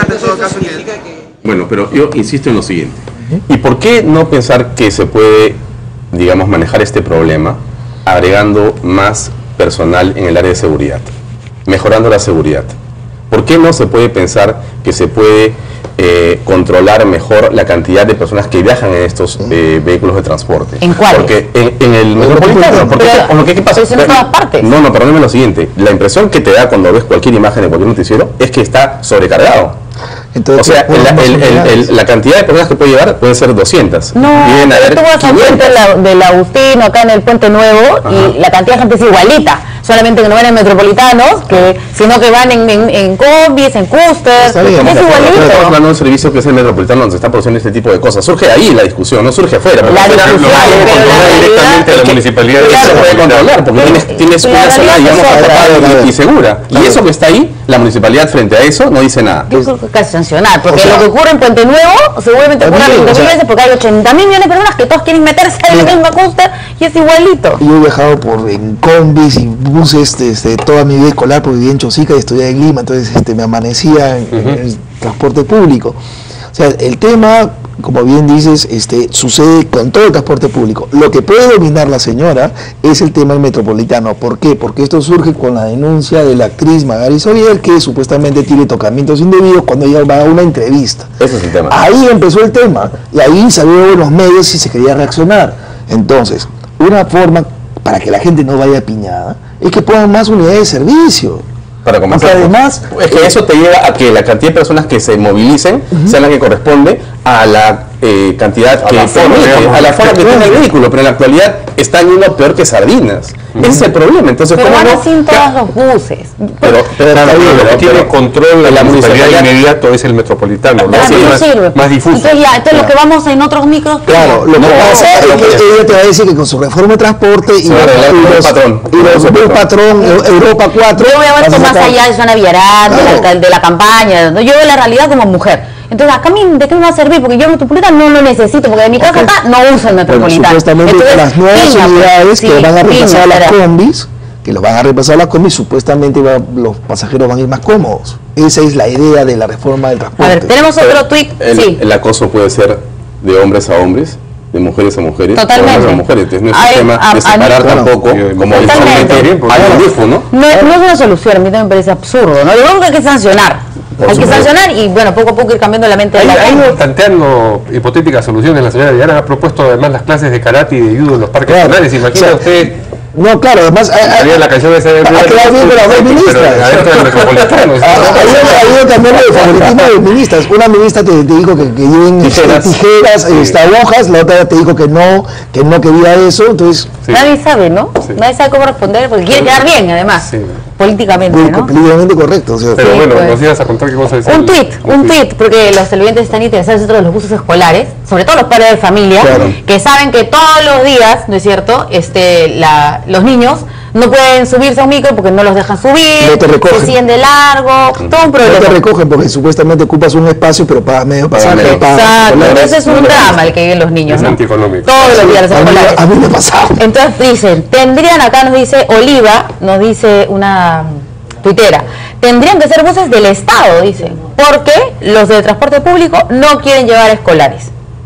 Bueno, pero yo insisto en lo siguiente. ¿Y por qué no pensar que se puede, digamos, manejar este problema agregando más personal en el área de seguridad, mejorando la seguridad? ¿Por qué no se puede pensar que se puede eh, controlar mejor la cantidad de personas que viajan en estos eh, vehículos de transporte? ¿En cuáles? Porque en, en el metropolitano, porque pero, ¿qué, ¿qué pasa? Pero en todas partes. No, no, perdóname lo siguiente. La impresión que te da cuando ves cualquier imagen de cualquier noticiero es que está sobrecargado. Entonces, o sea, el, el, el, el, la cantidad de personas que puede llevar pueden ser doscientas. No, pero tú vas al puente del Agustino, acá en el Puente Nuevo, ajá, y la cantidad de gente es igualita. Solamente que no van en metropolitanos, que, sino que van en, en, en combis, en coasters, es igualito. Estamos hablando de un servicio que es el metropolitano donde se está produciendo este tipo de cosas. Surge ahí la discusión, no surge afuera. La discusión, directamente a la municipalidad. Claro, se puede controlar, porque tienes, tienes una zona, digamos, atrapada y, y segura. Y eso que está ahí, la municipalidad frente a eso no dice nada. Yo creo que hay que sancionar, porque o sea, lo que ocurre en Puente Nuevo seguramente ocurre veinte mil veces, porque hay ochenta mil millones de personas que todos quieren meterse en el mismo coaster y es igualito. Yo he viajado por en combis y buses desde toda mi vida escolar, porque vivía en Chosica y estudiaba en Lima, entonces este, me amanecía en, uh-huh. en el transporte público. O sea, el tema, como bien dices, este, sucede con todo el transporte público. Lo que puede dominar la señora es el tema del metropolitano. ¿Por qué? Porque esto surge con la denuncia de la actriz Magali Soriel, que supuestamente tiene tocamientos indebidos cuando ella va a una entrevista. Ese es el tema. Ahí empezó el tema, y ahí salió en los medios si se quería reaccionar. Entonces, una forma para que la gente no vaya piñada es que pongan más unidades de servicio. Para comenzar, además, es que eso te lleva a que la cantidad de personas que se movilicen uh-huh. sea la que corresponde a la eh, cantidad a que la forma, digamos, a la forma que tiene el vehículo, pero en la actualidad están yendo peor que sardinas. Uh-huh. Ese es el problema. Entonces, pero ¿cómo van no? así en todos los buses. Pero, pero, pero, pero, pero tiene control de la municipalidad inmediato es el metropolitano, ¿no? Sí, más, sirve. más difuso. Entonces, ya, entonces claro. lo que vamos en otros micros. Claro, lo que no, pasa es que ella te va a decir que con su reforma de transporte y, los, y los patrón, y los bus patrón, Europa cuatro. Yo voy a ver esto más allá de Zona Villarán, claro. de, la, de la campaña. ¿no? Yo veo la realidad como mujer. Entonces, acá ¿de qué me va a servir? Porque yo el metropolitano no lo necesito, porque de mi casa okay. acá no uso el metropolitano. Bueno, supuestamente entonces, las nuevas piña, unidades pues, que sí, van a reemplazar piña, las combis, que los van a reemplazar las combis, supuestamente va, los pasajeros van a ir más cómodos. Esa es la idea de la reforma del transporte. A ver, tenemos otro tuit. El, sí. el acoso puede ser de hombres a hombres, de mujeres a mujeres, totalmente. de hombres a mujeres. Entonces no es Ay, un tema a, de separar a, tampoco, bueno, como habitualmente hay un grifo, ¿no? No, no es una solución, a mí también me parece absurdo, ¿no? Lo único que hay que sancionar. Por hay supuesto. que sancionar y, bueno, poco a poco ir cambiando la mente de la gente. Ahí planteando hipotéticas soluciones, la señora Diana ha propuesto además las clases de karate y de judo en los parques claro. nacionales. Imagina o sea, usted... No, claro, además... Había la canción de ese... Ha quedado bien con las dos ministras. Pero adentro del metropolitano. Ha habido también el favoritismo de ministras. Una ministra te, te dijo que, que lleven tijeras, tijeras sí. esta, hojas, la otra te dijo que no, que no quería eso, entonces... Sí. Nadie sabe, ¿no? Sí. Nadie sabe cómo responder, porque quiere quedar bien, además. Sí. Políticamente, muy, ¿no? Políticamente correcto. O sea, pero sí, bueno, pues. nos ibas a contar qué cosa decir. Un tuit, un tuit, porque los televidentes están interesados dentro de los buses escolares, sobre todo los padres de familia, claro. que saben que todos los días, ¿no es cierto?, este, la, los niños no pueden subirse a un micro porque no los dejan subir, no te recogen. se siguen de largo, todo un problema. No te recogen porque supuestamente ocupas un espacio, pero pagas medio pasaje. Exacto, entonces es un drama el que viven los niños, es ¿no? antieconómico. Todos los días los escolares. A mí me ha pasado. Entonces dicen, tendrían, acá nos dice Oliva, nos dice una tuitera, tendrían que ser buses del Estado, dicen, porque los de transporte público no quieren llevar escolares.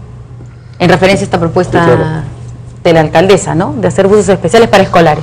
En referencia a esta propuesta sí, claro. de la alcaldesa, ¿no? De hacer buses especiales para escolares.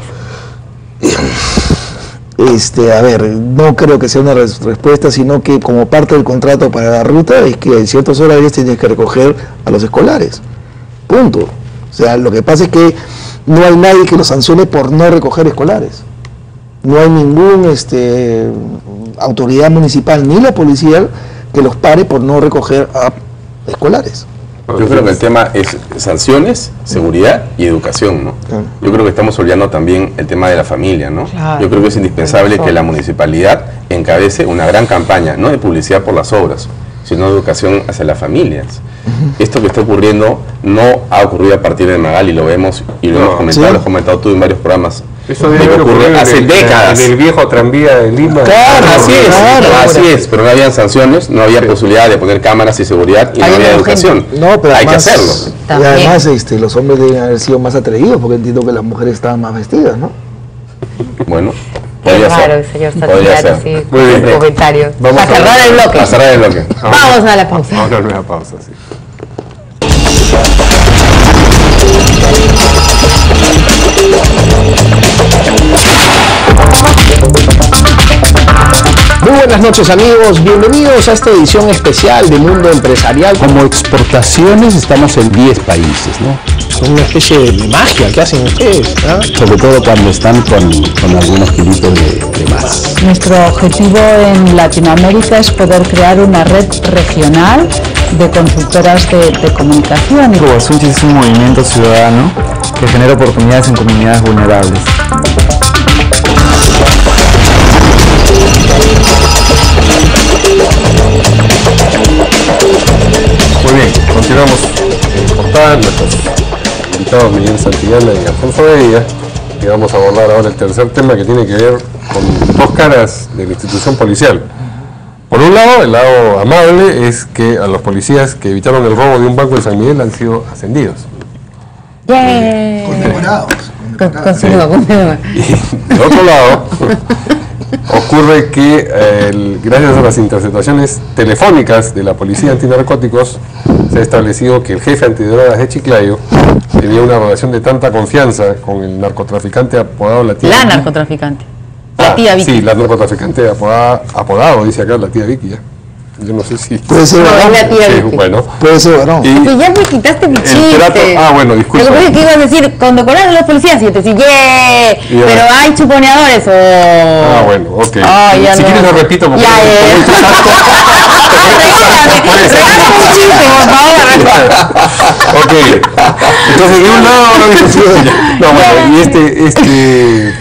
Este, a ver, no creo que sea una res respuesta, sino que como parte del contrato para la ruta es que en ciertos horarios tienes que recoger a los escolares. Punto. O sea, lo que pasa es que no hay nadie que los sancione por no recoger escolares. No hay ningún este, autoridad municipal ni la policía que los pare por no recoger a escolares. Yo creo que el tema es sanciones, seguridad y educación, ¿no? Yo creo que estamos olvidando también el tema de la familia, ¿no? Claro. Yo creo que es indispensable que la municipalidad encabece una gran campaña, no de publicidad por las obras, sino de educación hacia las familias. Uh-huh. Esto que está ocurriendo no ha ocurrido a partir de Magali, lo vemos y lo no, hemos comentado, ¿sí? Lo has comentado tú en varios programas. Eso debe haber ocurrido hace en el, décadas. En el viejo tranvía de Lima. Claro, así es, claro, así es, pero no había sanciones, no había sí. posibilidad de poner cámaras y seguridad y no había educación. No, pero hay además, que hacerlo. Y además este, los hombres deben haber sido más atrevidos porque entiendo que las mujeres estaban más vestidas, ¿no? Bueno. Qué raro el señor Saturnino, sí, con comentarios. Vamos a cerrar el bloque. A cerrar el bloque. Vamos a la pausa. Vamos a una nueva pausa, sí. Muy buenas noches amigos, bienvenidos a esta edición especial de Mundo Empresarial. Como exportaciones estamos en diez países, ¿no? Es una especie de magia que hacen ustedes, ¿no? Sobre todo cuando están con, con algunos kilitos de, de más. Nuestro objetivo en Latinoamérica es poder crear una red regional de consultoras de, de comunicación. Probasunchi es un movimiento ciudadano que genera oportunidades en comunidades vulnerables. Muy bien, continuamos en portada, nuestros invitados Miguel Santillana y Alfonso Bella, y vamos a abordar ahora el tercer tema que tiene que ver con dos caras de la institución policial. Por un lado, el lado amable es que a los policías que evitaron el robo de un banco en San Miguel han sido ascendidos. Yeah. Condecorados. Sí. Y de otro lado, ocurre que eh, el, gracias a las interceptaciones telefónicas de la Policía Antinarcóticos se ha establecido que el jefe antidrogas de Chiclayo tenía una relación de tanta confianza con el narcotraficante apodado la tía La Vicky. narcotraficante. La Ah, tía Vicky. Sí, la narcotraficante apodada, apodado, dice acá la tía Vicky ya. Yo no sé si... Puede ser, no, varón. es la tía Sí, Vicky. bueno. Puede ser, varón. Y Pues ya me quitaste mi el chiste. trato... Ah, bueno, disculpa. Lo que pasa es que ibas a decir, condecorar a los policías, y yo te decía, yeah, Y ya. pero hay chuponeadores o... Ah, bueno, ok. Ah, ya si no. quieres lo repito porque... Ya, ya, ya. Ok. Entonces, de un lado ahora dice... No, bueno, y este... este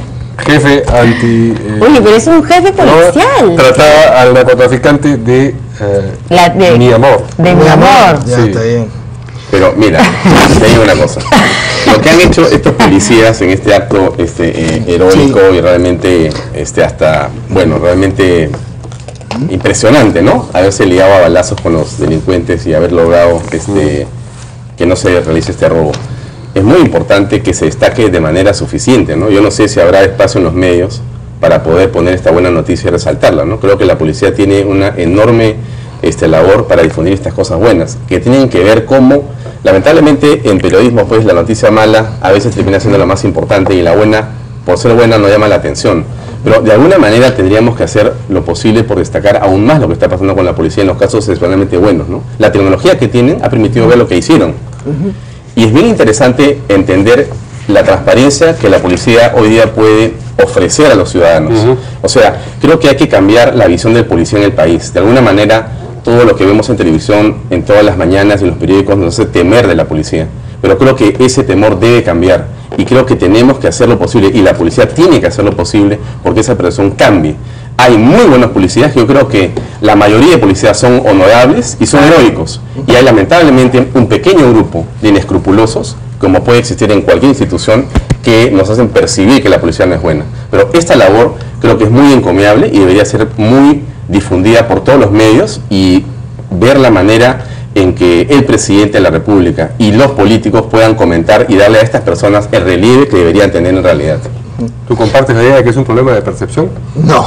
jefe anti... Eh, Oye, pero es un jefe policial. ¿no? Trataba al narcotraficante de, eh, La, de mi amor. De mi amor. Ya, Sí. está bien. Pero mira, te digo una cosa. Lo que han hecho estos policías en este acto este, eh, heroico sí. y realmente este, hasta, bueno, realmente impresionante, ¿no? Haberse liado a balazos con los delincuentes y haber logrado este, que no se realice este robo. Es muy importante que se destaque de manera suficiente, ¿no? Yo no sé si habrá espacio en los medios para poder poner esta buena noticia y resaltarla, ¿no? Creo que la policía tiene una enorme este, labor para difundir estas cosas buenas, que tienen que ver cómo, lamentablemente en periodismo, pues la noticia mala a veces termina siendo la más importante y la buena, por ser buena, no llama la atención. Pero de alguna manera tendríamos que hacer lo posible por destacar aún más lo que está pasando con la policía en los casos especialmente buenos, ¿no? La tecnología que tienen ha permitido ver lo que hicieron. Uh-huh. Y es bien interesante entender la transparencia que la policía hoy día puede ofrecer a los ciudadanos. Uh-huh. O sea, creo que hay que cambiar la visión del policía en el país. De alguna manera, todo lo que vemos en televisión, en todas las mañanas, en los periódicos, nos hace temer de la policía. Pero creo que ese temor debe cambiar. Y creo que tenemos que hacer lo posible, y la policía tiene que hacer lo posible, porque esa percepción cambie. Hay muy buenos policías, que yo creo que la mayoría de policías son honorables y son heroicos. Y hay lamentablemente un pequeño grupo de inescrupulosos, como puede existir en cualquier institución, que nos hacen percibir que la policía no es buena. Pero esta labor creo que es muy encomiable y debería ser muy difundida por todos los medios y ver la manera en que el presidente de la República y los políticos puedan comentar y darle a estas personas el relieve que deberían tener en realidad. ¿Tú compartes la idea de que es un problema de percepción? No.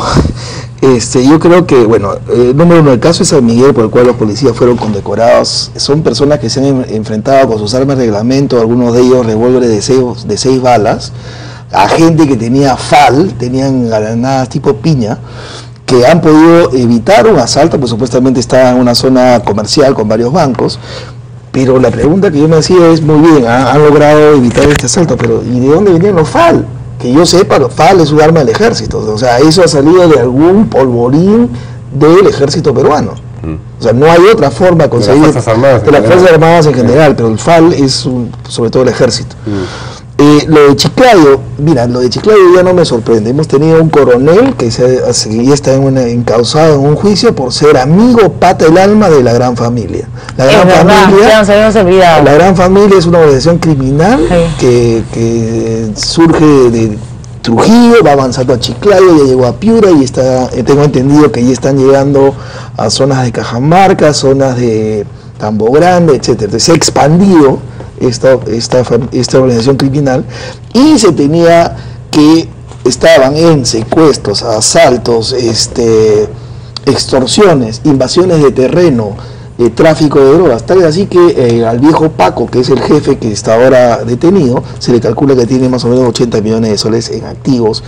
Este, yo creo que, bueno, eh, número uno, el caso de San Miguel, por el cual los policías fueron condecorados, son personas que se han en, enfrentado con sus armas de reglamento, algunos de ellos revólveres de seis, de seis balas, a gente que tenía F A L, tenían granadas tipo piña, que han podido evitar un asalto, pues supuestamente está en una zona comercial con varios bancos. Pero la pregunta que yo me hacía es, muy bien, han, han logrado evitar este asalto, pero ¿y de dónde venían los F A L? Que yo sepa, los F A L es un arma del ejército, o sea, eso ha salido de algún polvorín del ejército peruano. O sea, no hay otra forma de conseguir... De las Fuerzas Armadas. De las Fuerzas Armadas en general, pero el F A L es un, sobre todo el ejército. Mm. Eh, lo de Chiclayo, mira, lo de Chiclayo ya no me sorprende. Hemos tenido un coronel que se, ya está en una, encausado en un juicio por ser amigo, pata del alma de la Gran Familia. La Gran es Familia, verdad, ya nos olvidado. La Gran Familia es una organización criminal sí. que, que surge de Trujillo, va avanzando a Chiclayo, ya llegó a Piura y está, tengo entendido que ya están llegando a zonas de Cajamarca, zonas de Tambo Grande, etcétera. Entonces se ha expandido Esta, esta, esta organización criminal y se tenía que estaban en secuestros, asaltos, este, extorsiones, invasiones de terreno, eh, tráfico de drogas, tal así que eh, al viejo Paco, que es el jefe que está ahora detenido, se le calcula que tiene más o menos ochenta millones de soles en activos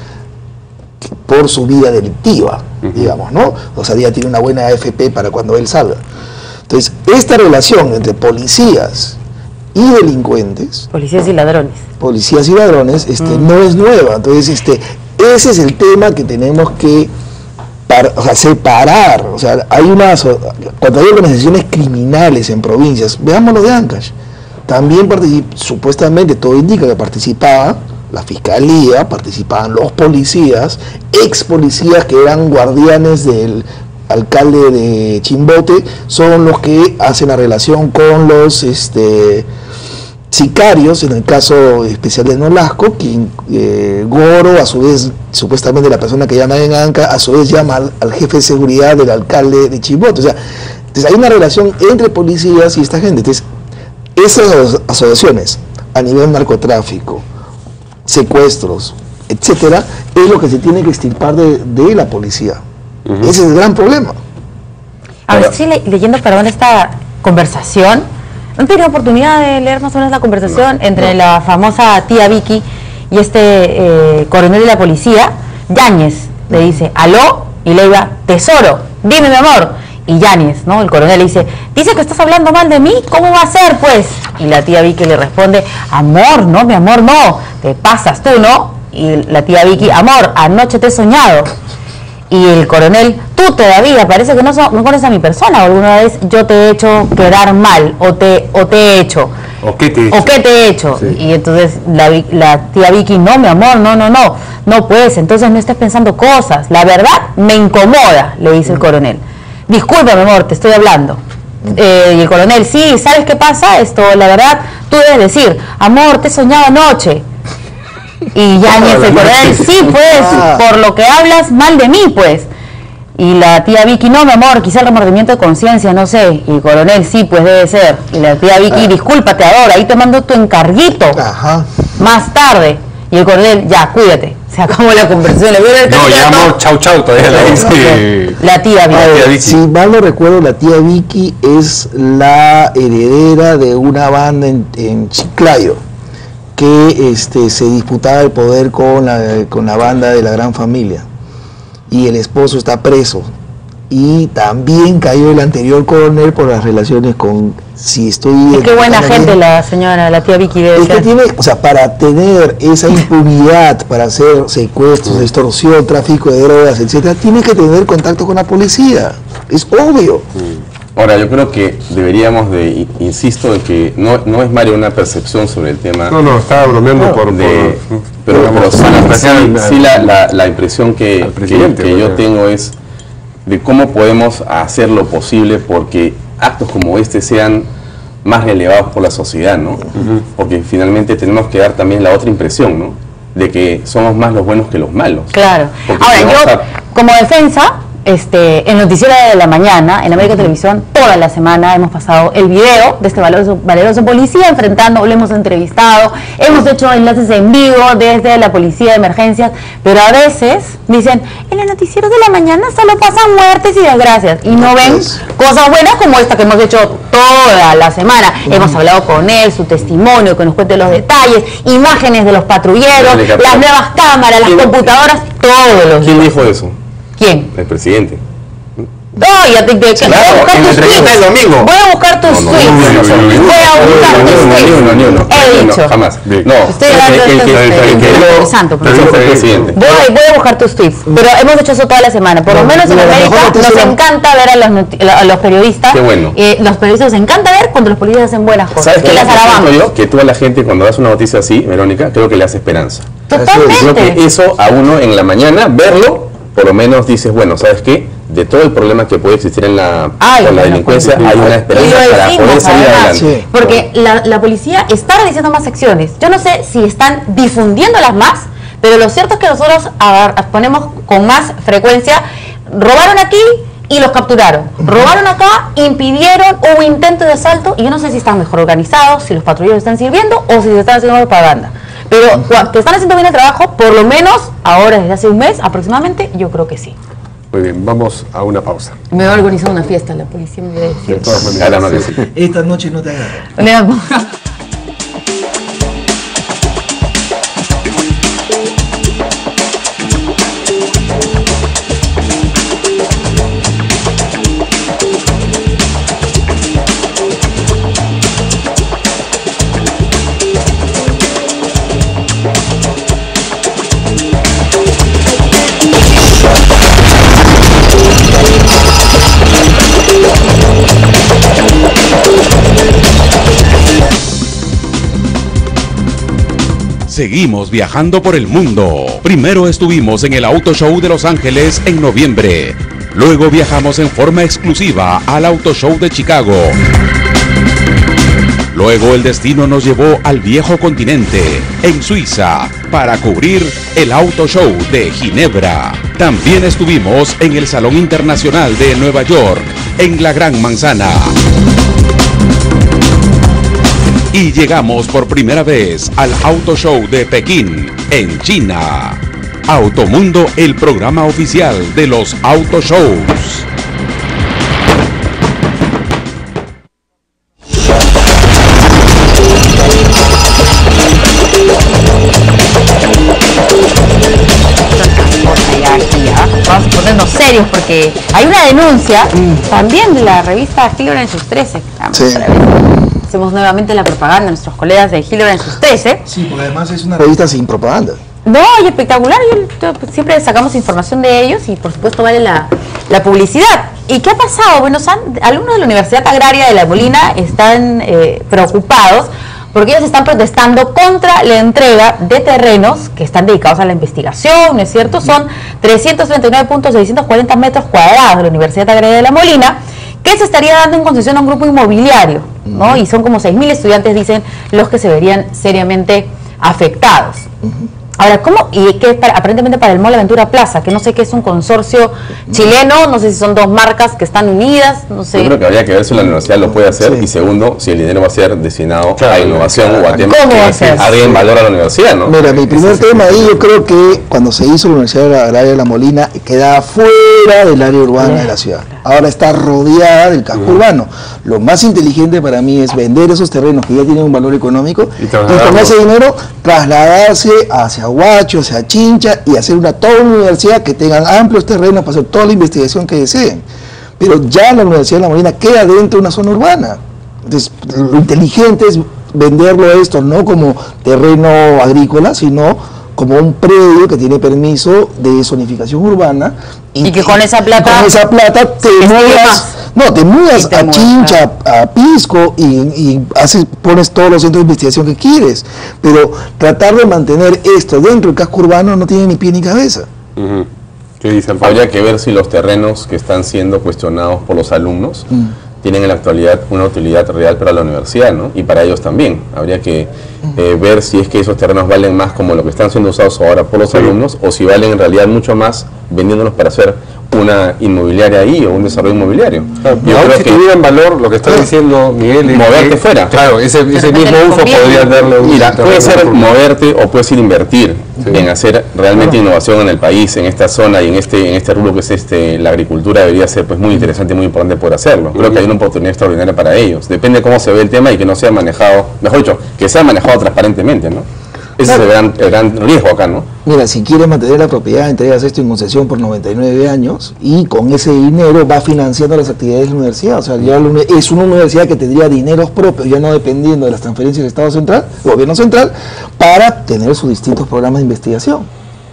por su vida delictiva, uh-huh. digamos, ¿no? O sea, ya tiene una buena A F P para cuando él salga. Entonces, esta relación entre policías y delincuentes, policías y ladrones, policías y ladrones, este, mm. no es nueva. Entonces, este, ese es el tema que tenemos que par, o sea, separar. O sea, hay una, cuando hay organizaciones criminales en provincias, veamos lo de Ancash, también supuestamente todo indica que participaba la fiscalía, participaban los policías, ex policías que eran guardianes del alcalde de Chimbote, son los que hacen la relación con los este, sicarios, en el caso especial de Nolasco, quien eh, Goro, a su vez, supuestamente la persona que llama en Anca, a su vez llama al, al jefe de seguridad del alcalde de Chimbote. O sea, entonces hay una relación entre policías y esta gente. Entonces, esas asociaciones a nivel narcotráfico, secuestros, etcétera, es lo que se tiene que extirpar de, de la policía. Uh-huh. Ese es el gran problema. A ver, estoy le leyendo, perdón, esta conversación. ¿No tiene oportunidad de leer más o menos la conversación no, entre no. la famosa tía Vicky y este eh, coronel de la policía? Yáñez le dice, aló, y le iba, tesoro, dime mi amor. Y Yáñez, ¿no? El coronel le dice, dice que estás hablando mal de mí, ¿cómo va a ser, pues? Y la tía Vicky le responde, amor, no, mi amor, no, te pasas tú, ¿no? Y la tía Vicky, amor, anoche te he soñado. Y el coronel, tú todavía, parece que no, so, no conoces a mi persona, o alguna vez yo te he hecho quedar mal, o te, o te he hecho. ¿O qué te he hecho? ¿O qué te he hecho? Sí. Y entonces la, la tía Vicky, no, mi amor, no, no, no, no pues, entonces no estés pensando cosas. La verdad me incomoda, le dice el coronel. Disculpa, mi amor, te estoy hablando. Eh, y el coronel, sí, ¿sabes qué pasa? Esto, la verdad, tú debes decir, amor, te he soñado anoche. Y Yáñez, el coronel, sí, pues, ah. por lo que hablas mal de mí, pues. Y la tía Vicky, no, mi amor, quizá el remordimiento de conciencia, no sé. Y el coronel, sí, pues debe ser. Y la tía Vicky, ah. discúlpate ahora, ahí te mando tu encarguito. Ajá. Más tarde. Y el coronel, ya, cuídate. Se acabó la conversación. No, llamo chau chau, todavía la dice. La tía Vicky. La tía Vicky. Si mal no recuerdo, la tía Vicky es la heredera de una banda en, en Chiclayo, que este, se disputaba el poder con la, con la banda de la Gran Familia, y el esposo está preso, y también cayó el anterior coronel por las relaciones con, si estoy... Es qué buena gente la señora, la tía Vicky debe es ser. Que tiene, o sea, para tener esa impunidad, para hacer secuestros, extorsión, tráfico de drogas, etcétera, tiene que tener contacto con la policía, es obvio. Ahora, yo creo que deberíamos de, insisto, en que no, no es, Mario, una percepción sobre el tema. No, no, estaba bromeando no, por, de, por... Pero, digamos, pero sí, sí, sí la, la, la impresión que, que, que yo tengo es de cómo podemos hacer lo posible porque actos como este sean más relevados por la sociedad, ¿no? Uh-huh. Porque finalmente tenemos que dar también la otra impresión, ¿no? De que somos más los buenos que los malos. Claro. Porque ahora, yo, a... como defensa... Este, en Noticiero de la Mañana, en América Televisión, toda la semana hemos pasado el video de este valeroso, valeroso policía enfrentando, lo hemos entrevistado, hemos hecho enlaces en vivo desde la policía de emergencias, pero a veces dicen, en el Noticiero de la Mañana solo pasan muertes y desgracias, y no ven cosas buenas como esta que hemos hecho toda la semana. Uh-huh. Hemos hablado con él, su testimonio, que nos cuente los detalles, imágenes de los patrulleros, las nuevas cámaras, las computadoras, todos los ¿Quién días. dijo eso? ¿Quién? El presidente. No, ya te, te Claro, voy a buscar en tus entrevista tweets. el domingo. Voy a buscar tus No, no, tweets. no, no, no, no, no, Voy a no, buscar no, tus no, tweets. ni uno, ni uno. He No, dicho. jamás. No. Estoy hablando El que- de el que- el que lo- santo. pero eso fue el presidente. Voy, voy a buscar tus tweets, pero hemos hecho eso toda la semana. Por lo No, menos en no, América mejor nos noticia- encanta ver a los, noti- a los periodistas. Qué bueno. Eh, los periodistas nos encanta ver cuando los periodistas hacen buenas cosas. ¿Sabes que qué las es lo que alabamos. siento yo? Que tú a la gente cuando das una noticia así, Verónica, creo que le hace esperanza. Totalmente. Creo que eso a uno en la mañana, verlo, por lo menos dices, bueno, ¿sabes qué? De todo el problema que puede existir en la, Ay, con la bueno, delincuencia, pues, hay una y esperanza lo para decimos, poder salir además, adelante. Sí. Porque la, la policía está realizando más acciones. Yo no sé si están difundiéndolas más, pero lo cierto es que nosotros agar- ponemos con más frecuencia, robaron aquí y los capturaron. Robaron acá, impidieron, hubo intento de asalto, y yo no sé si están mejor organizados, si los patrulleros están sirviendo o si se están haciendo propaganda. Pero cua- que están haciendo bien el trabajo, por lo menos ahora desde hace un mes aproximadamente, yo creo que sí. Muy bien, vamos a una pausa. Me va a organizar una fiesta la policía, me voy a decir. De todas maneras. Caramba que sí. Esta noche no te agarra. Una- Seguimos viajando por el mundo. Primero estuvimos en el Auto Show de Los Ángeles en noviembre. Luego viajamos en forma exclusiva al Auto Show de Chicago. Luego el destino nos llevó al viejo continente, en Suiza, para cubrir el Auto Show de Ginebra. También estuvimos en el Salón Internacional de Nueva York, en la Gran Manzana. Y llegamos por primera vez al Auto Show de Pekín, en China. Automundo, el programa oficial de los Auto Shows. Vamos a ponernos serios porque hay una denuncia también de la revista Hillary en sus trece. Vamos Sí. a ver. Hacemos nuevamente la propaganda de nuestros colegas de Hillary en sus trece. Sí, porque además es una revista sin propaganda. No, y espectacular. Yo, yo- siempre sacamos información de ellos y por supuesto vale la, la publicidad. ¿Y qué ha pasado? Bueno, son, alumnos de la Universidad Agraria de La Molina están eh, preocupados porque ellos están protestando contra la entrega de terrenos que están dedicados a la investigación, ¿no es cierto? Son trescientos treinta y nueve punto seiscientos cuarenta metros cuadrados de la Universidad Agraria de La Molina, que se estaría dando en concesión a un grupo inmobiliario, ¿no? Y son como seis mil estudiantes, dicen, los que se verían seriamente afectados. Ahora, ¿cómo? Y que es para, aparentemente para el Mall Aventura Plaza, que no sé qué es un consorcio chileno, no sé si son dos marcas que están unidas, no sé. Yo creo que habría que ver si la universidad lo puede hacer y segundo, si el dinero va a ser destinado a innovación o a temas ¿Cómo va a que ser? agreguen valor a la universidad, ¿no? Mira, mi primer tema ahí, yo creo que cuando se hizo la Universidad Agraria de La Molina, quedaba fuera del área urbana de la ciudad. Ahora está rodeada del casco urbano. Lo más inteligente para mí es vender esos terrenos que ya tienen un valor económico y, con ese dinero trasladarse hacia Huacho, hacia Chincha y hacer una toda una universidad que tengan amplios terrenos para hacer toda la investigación que deseen. Pero ya la Universidad de La Molina queda dentro de una zona urbana. Entonces, lo inteligente es venderlo esto no como terreno agrícola, sino como un predio que tiene permiso de zonificación urbana Y que con esa plata con esa plata te se investigue muevas, más. no, te muevas Y te a muevas, Chincha, a Pisco y, y haces, pones todos los centros de investigación que quieres. Pero tratar de mantener esto dentro del casco urbano no tiene ni pie ni cabeza. Ujú. ¿Qué dice el Habría que ver si los terrenos que están siendo cuestionados por los alumnos Mm. tienen en la actualidad una utilidad real para la universidad, ¿no? Y para ellos también. Habría que eh, ver si es que esos terrenos valen más como lo que están siendo usados ahora por los Sí. alumnos o si valen en realidad mucho más vendiéndolos para hacer una inmobiliaria ahí o un desarrollo inmobiliario. Yo Aún creo si que tuvieran valor, lo que está diciendo Miguel es moverte que, fuera. Claro, ese, ese mismo uso podría darle un Mira, puede ser terreno. moverte o puedes ir a invertir en hacer realmente innovación en el país, en esta zona y en este en este rubro que es este la agricultura debería ser pues muy interesante y muy importante poder hacerlo. Creo que hay una oportunidad extraordinaria para ellos. Depende de cómo se ve el tema y que no sea manejado, mejor dicho, que sea manejado transparentemente, ¿no? Ese es el gran, el gran riesgo acá, ¿no? Mira, si quieres mantener la propiedad, entregas esto en concesión por noventa y nueve años y con ese dinero va financiando las actividades de la universidad. O sea, ya la uni- es una universidad que tendría dineros propios, ya no dependiendo de las transferencias del Estado central, gobierno central, para tener sus distintos programas de investigación.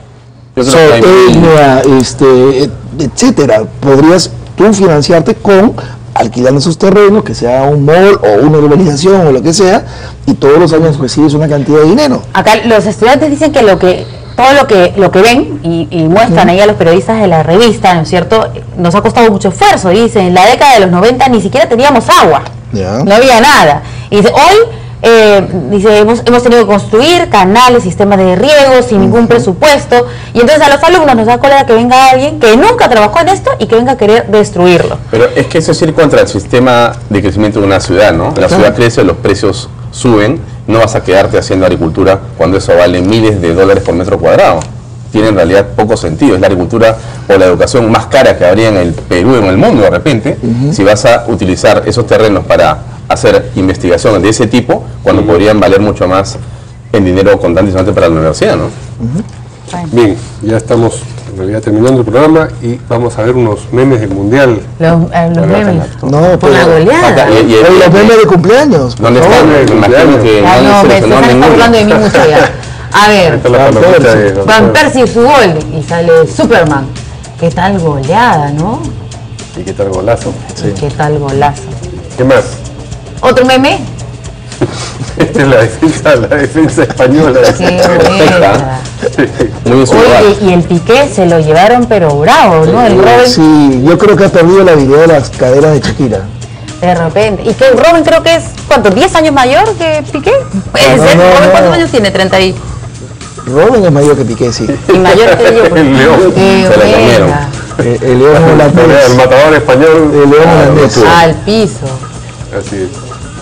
Zootecnia, este, etcétera. Podrías tú financiarte con alquilando esos terrenos, que sea un mall o una urbanización o lo que sea, y todos los años recibes una cantidad de dinero. Acá los estudiantes dicen que lo que todo lo que lo que ven y, y muestran uh-huh. ahí a los periodistas de la revista, ¿no es cierto? Nos ha costado mucho esfuerzo. Dicen, en la década de los noventa ni siquiera teníamos agua, yeah. no había nada. Y dice, hoy eh, dice hemos, hemos tenido que construir canales, sistemas de riego sin uh-huh. ningún presupuesto. Y entonces a los alumnos nos da cólera que venga alguien que nunca trabajó en esto y que venga a querer destruirlo. Pero es que eso es ir contra el sistema de crecimiento de una ciudad, ¿no? La ciudad crece, los precios suben. No vas a quedarte haciendo agricultura cuando eso vale miles de dólares por metro cuadrado. Tiene en realidad poco sentido. Es la agricultura o la educación más cara que habría en el Perú, en el mundo de repente, uh-huh. si vas a utilizar esos terrenos para hacer investigación de ese tipo, cuando uh-huh. podrían valer mucho más en dinero contante y solamente para la universidad, ¿no? Uh-huh. Bien, ya estamos en realidad terminando el programa y vamos a ver unos memes del mundial. Los, eh, los memes. No, por la goleada. Y, y, y, los memes de cumpleaños. ¿Dónde están? Me imagino que ah, no, me están hablando de mí mucho ya. A ver, Van Persie su gol y sale Superman. ¿Qué tal goleada, no? ¿Y qué tal golazo? Sí. ¿Qué tal golazo? ¿Qué más? ¿Otro meme? Esta es la defensa, la defensa española. Qué buena. Muy Oye, y el Piqué se lo llevaron pero bravo, ¿no? El Robin. Sí, yo creo que ha perdido la habilidad de las caderas de Shakira. De repente. Y que Robin creo que es, ¿cuánto? ¿diez años mayor que Piqué? ¿Puede no, ser? No, ¿Robin no, cuántos no. años tiene? treinta y... Robin es mayor que Piqué, sí. Y mayor que yo. Pues. El León. Qué se la comieron. Eh, el León holandés. El matador español. El León holandés. Al piso. Así es.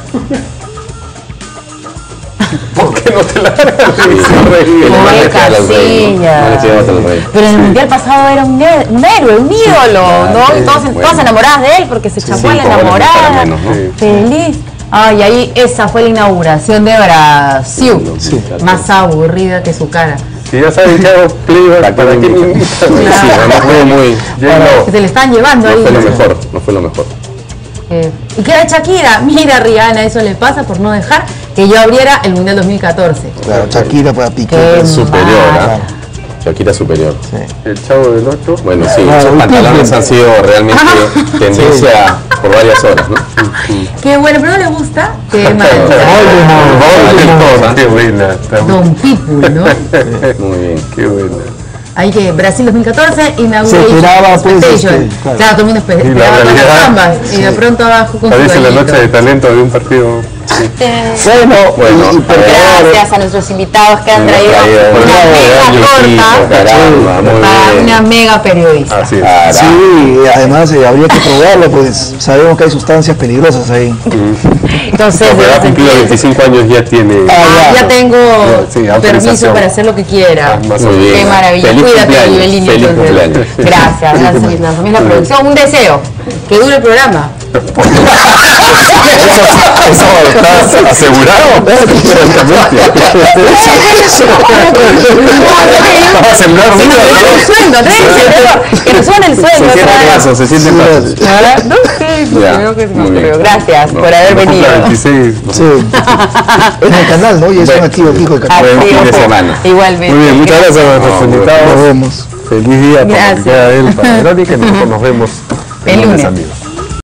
¿Por qué no te la Pobre Casillas. Pero en el mundial pasado era un, ne- un héroe, un ídolo, ¿no? Y todos, bueno. todas enamoradas de él porque se chapó a la enamorada. Menos, ¿no? Feliz. Ay, ahí esa fue la inauguración de Brasil. Sí. Más aburrida que su cara. Si ya saben que hago playback, ¿para qué me invitan? Sí, además fue muy... Que se le están llevando no ahí. No fue lo mejor, no fue lo mejor. Eh, ¿Y qué era Shakira? Mira, Rihanna, eso le pasa por no dejar que yo abriera el Mundial dos mil catorce. Claro, Shakira para Piqué. Es superior, ¿ah? Shakira superior. Sí. El Chavo del Ocho. Bueno, sí, ah, esos pantalones han sido realmente tendencia sí. por varias horas, ¿no? Qué bueno, pero no le gusta. Qué Qué buena. Don Pitbull, ¿no? Muy bien. Qué buena. Ahí que Brasil dos mil catorce y me se esperaba pues este, claro. claro, todo el mundo esperaba con las ambas y de pronto abajo con parece la noche de talento de un partido. Sí. Bueno, bueno y, y gracias a nuestros invitados que han traído una mega corta para una mega periodista. Así es. Sí, además eh, habría que probarlo, pues sabemos que hay sustancias peligrosas ahí. Entonces, no, ha cumplido veinticinco años, ya tiene. Ah, ya tengo sí, permiso para hacer lo que quiera. Ah, muy bien. Qué maravilla. Feliz Cuídate, Nivelini. Feliz cumpleaños. Gracias, gracias a mis familia la producción. Un deseo, que dure el programa. ¿Estás asegurado? Vamos a sembrar un sueldo, que nos suene el sueldo. Se siente paso, se siente paso. No sé, gracias por haber venido. Sí, en el canal, ¿no? Y es un activo fijo el canal. Buen fin de semana. Igualmente. Muy bien, muchas gracias a nuestros invitados. Nos vemos. Feliz día para él, para Verónica, y nosotros nos vemos el lunes. Amigos.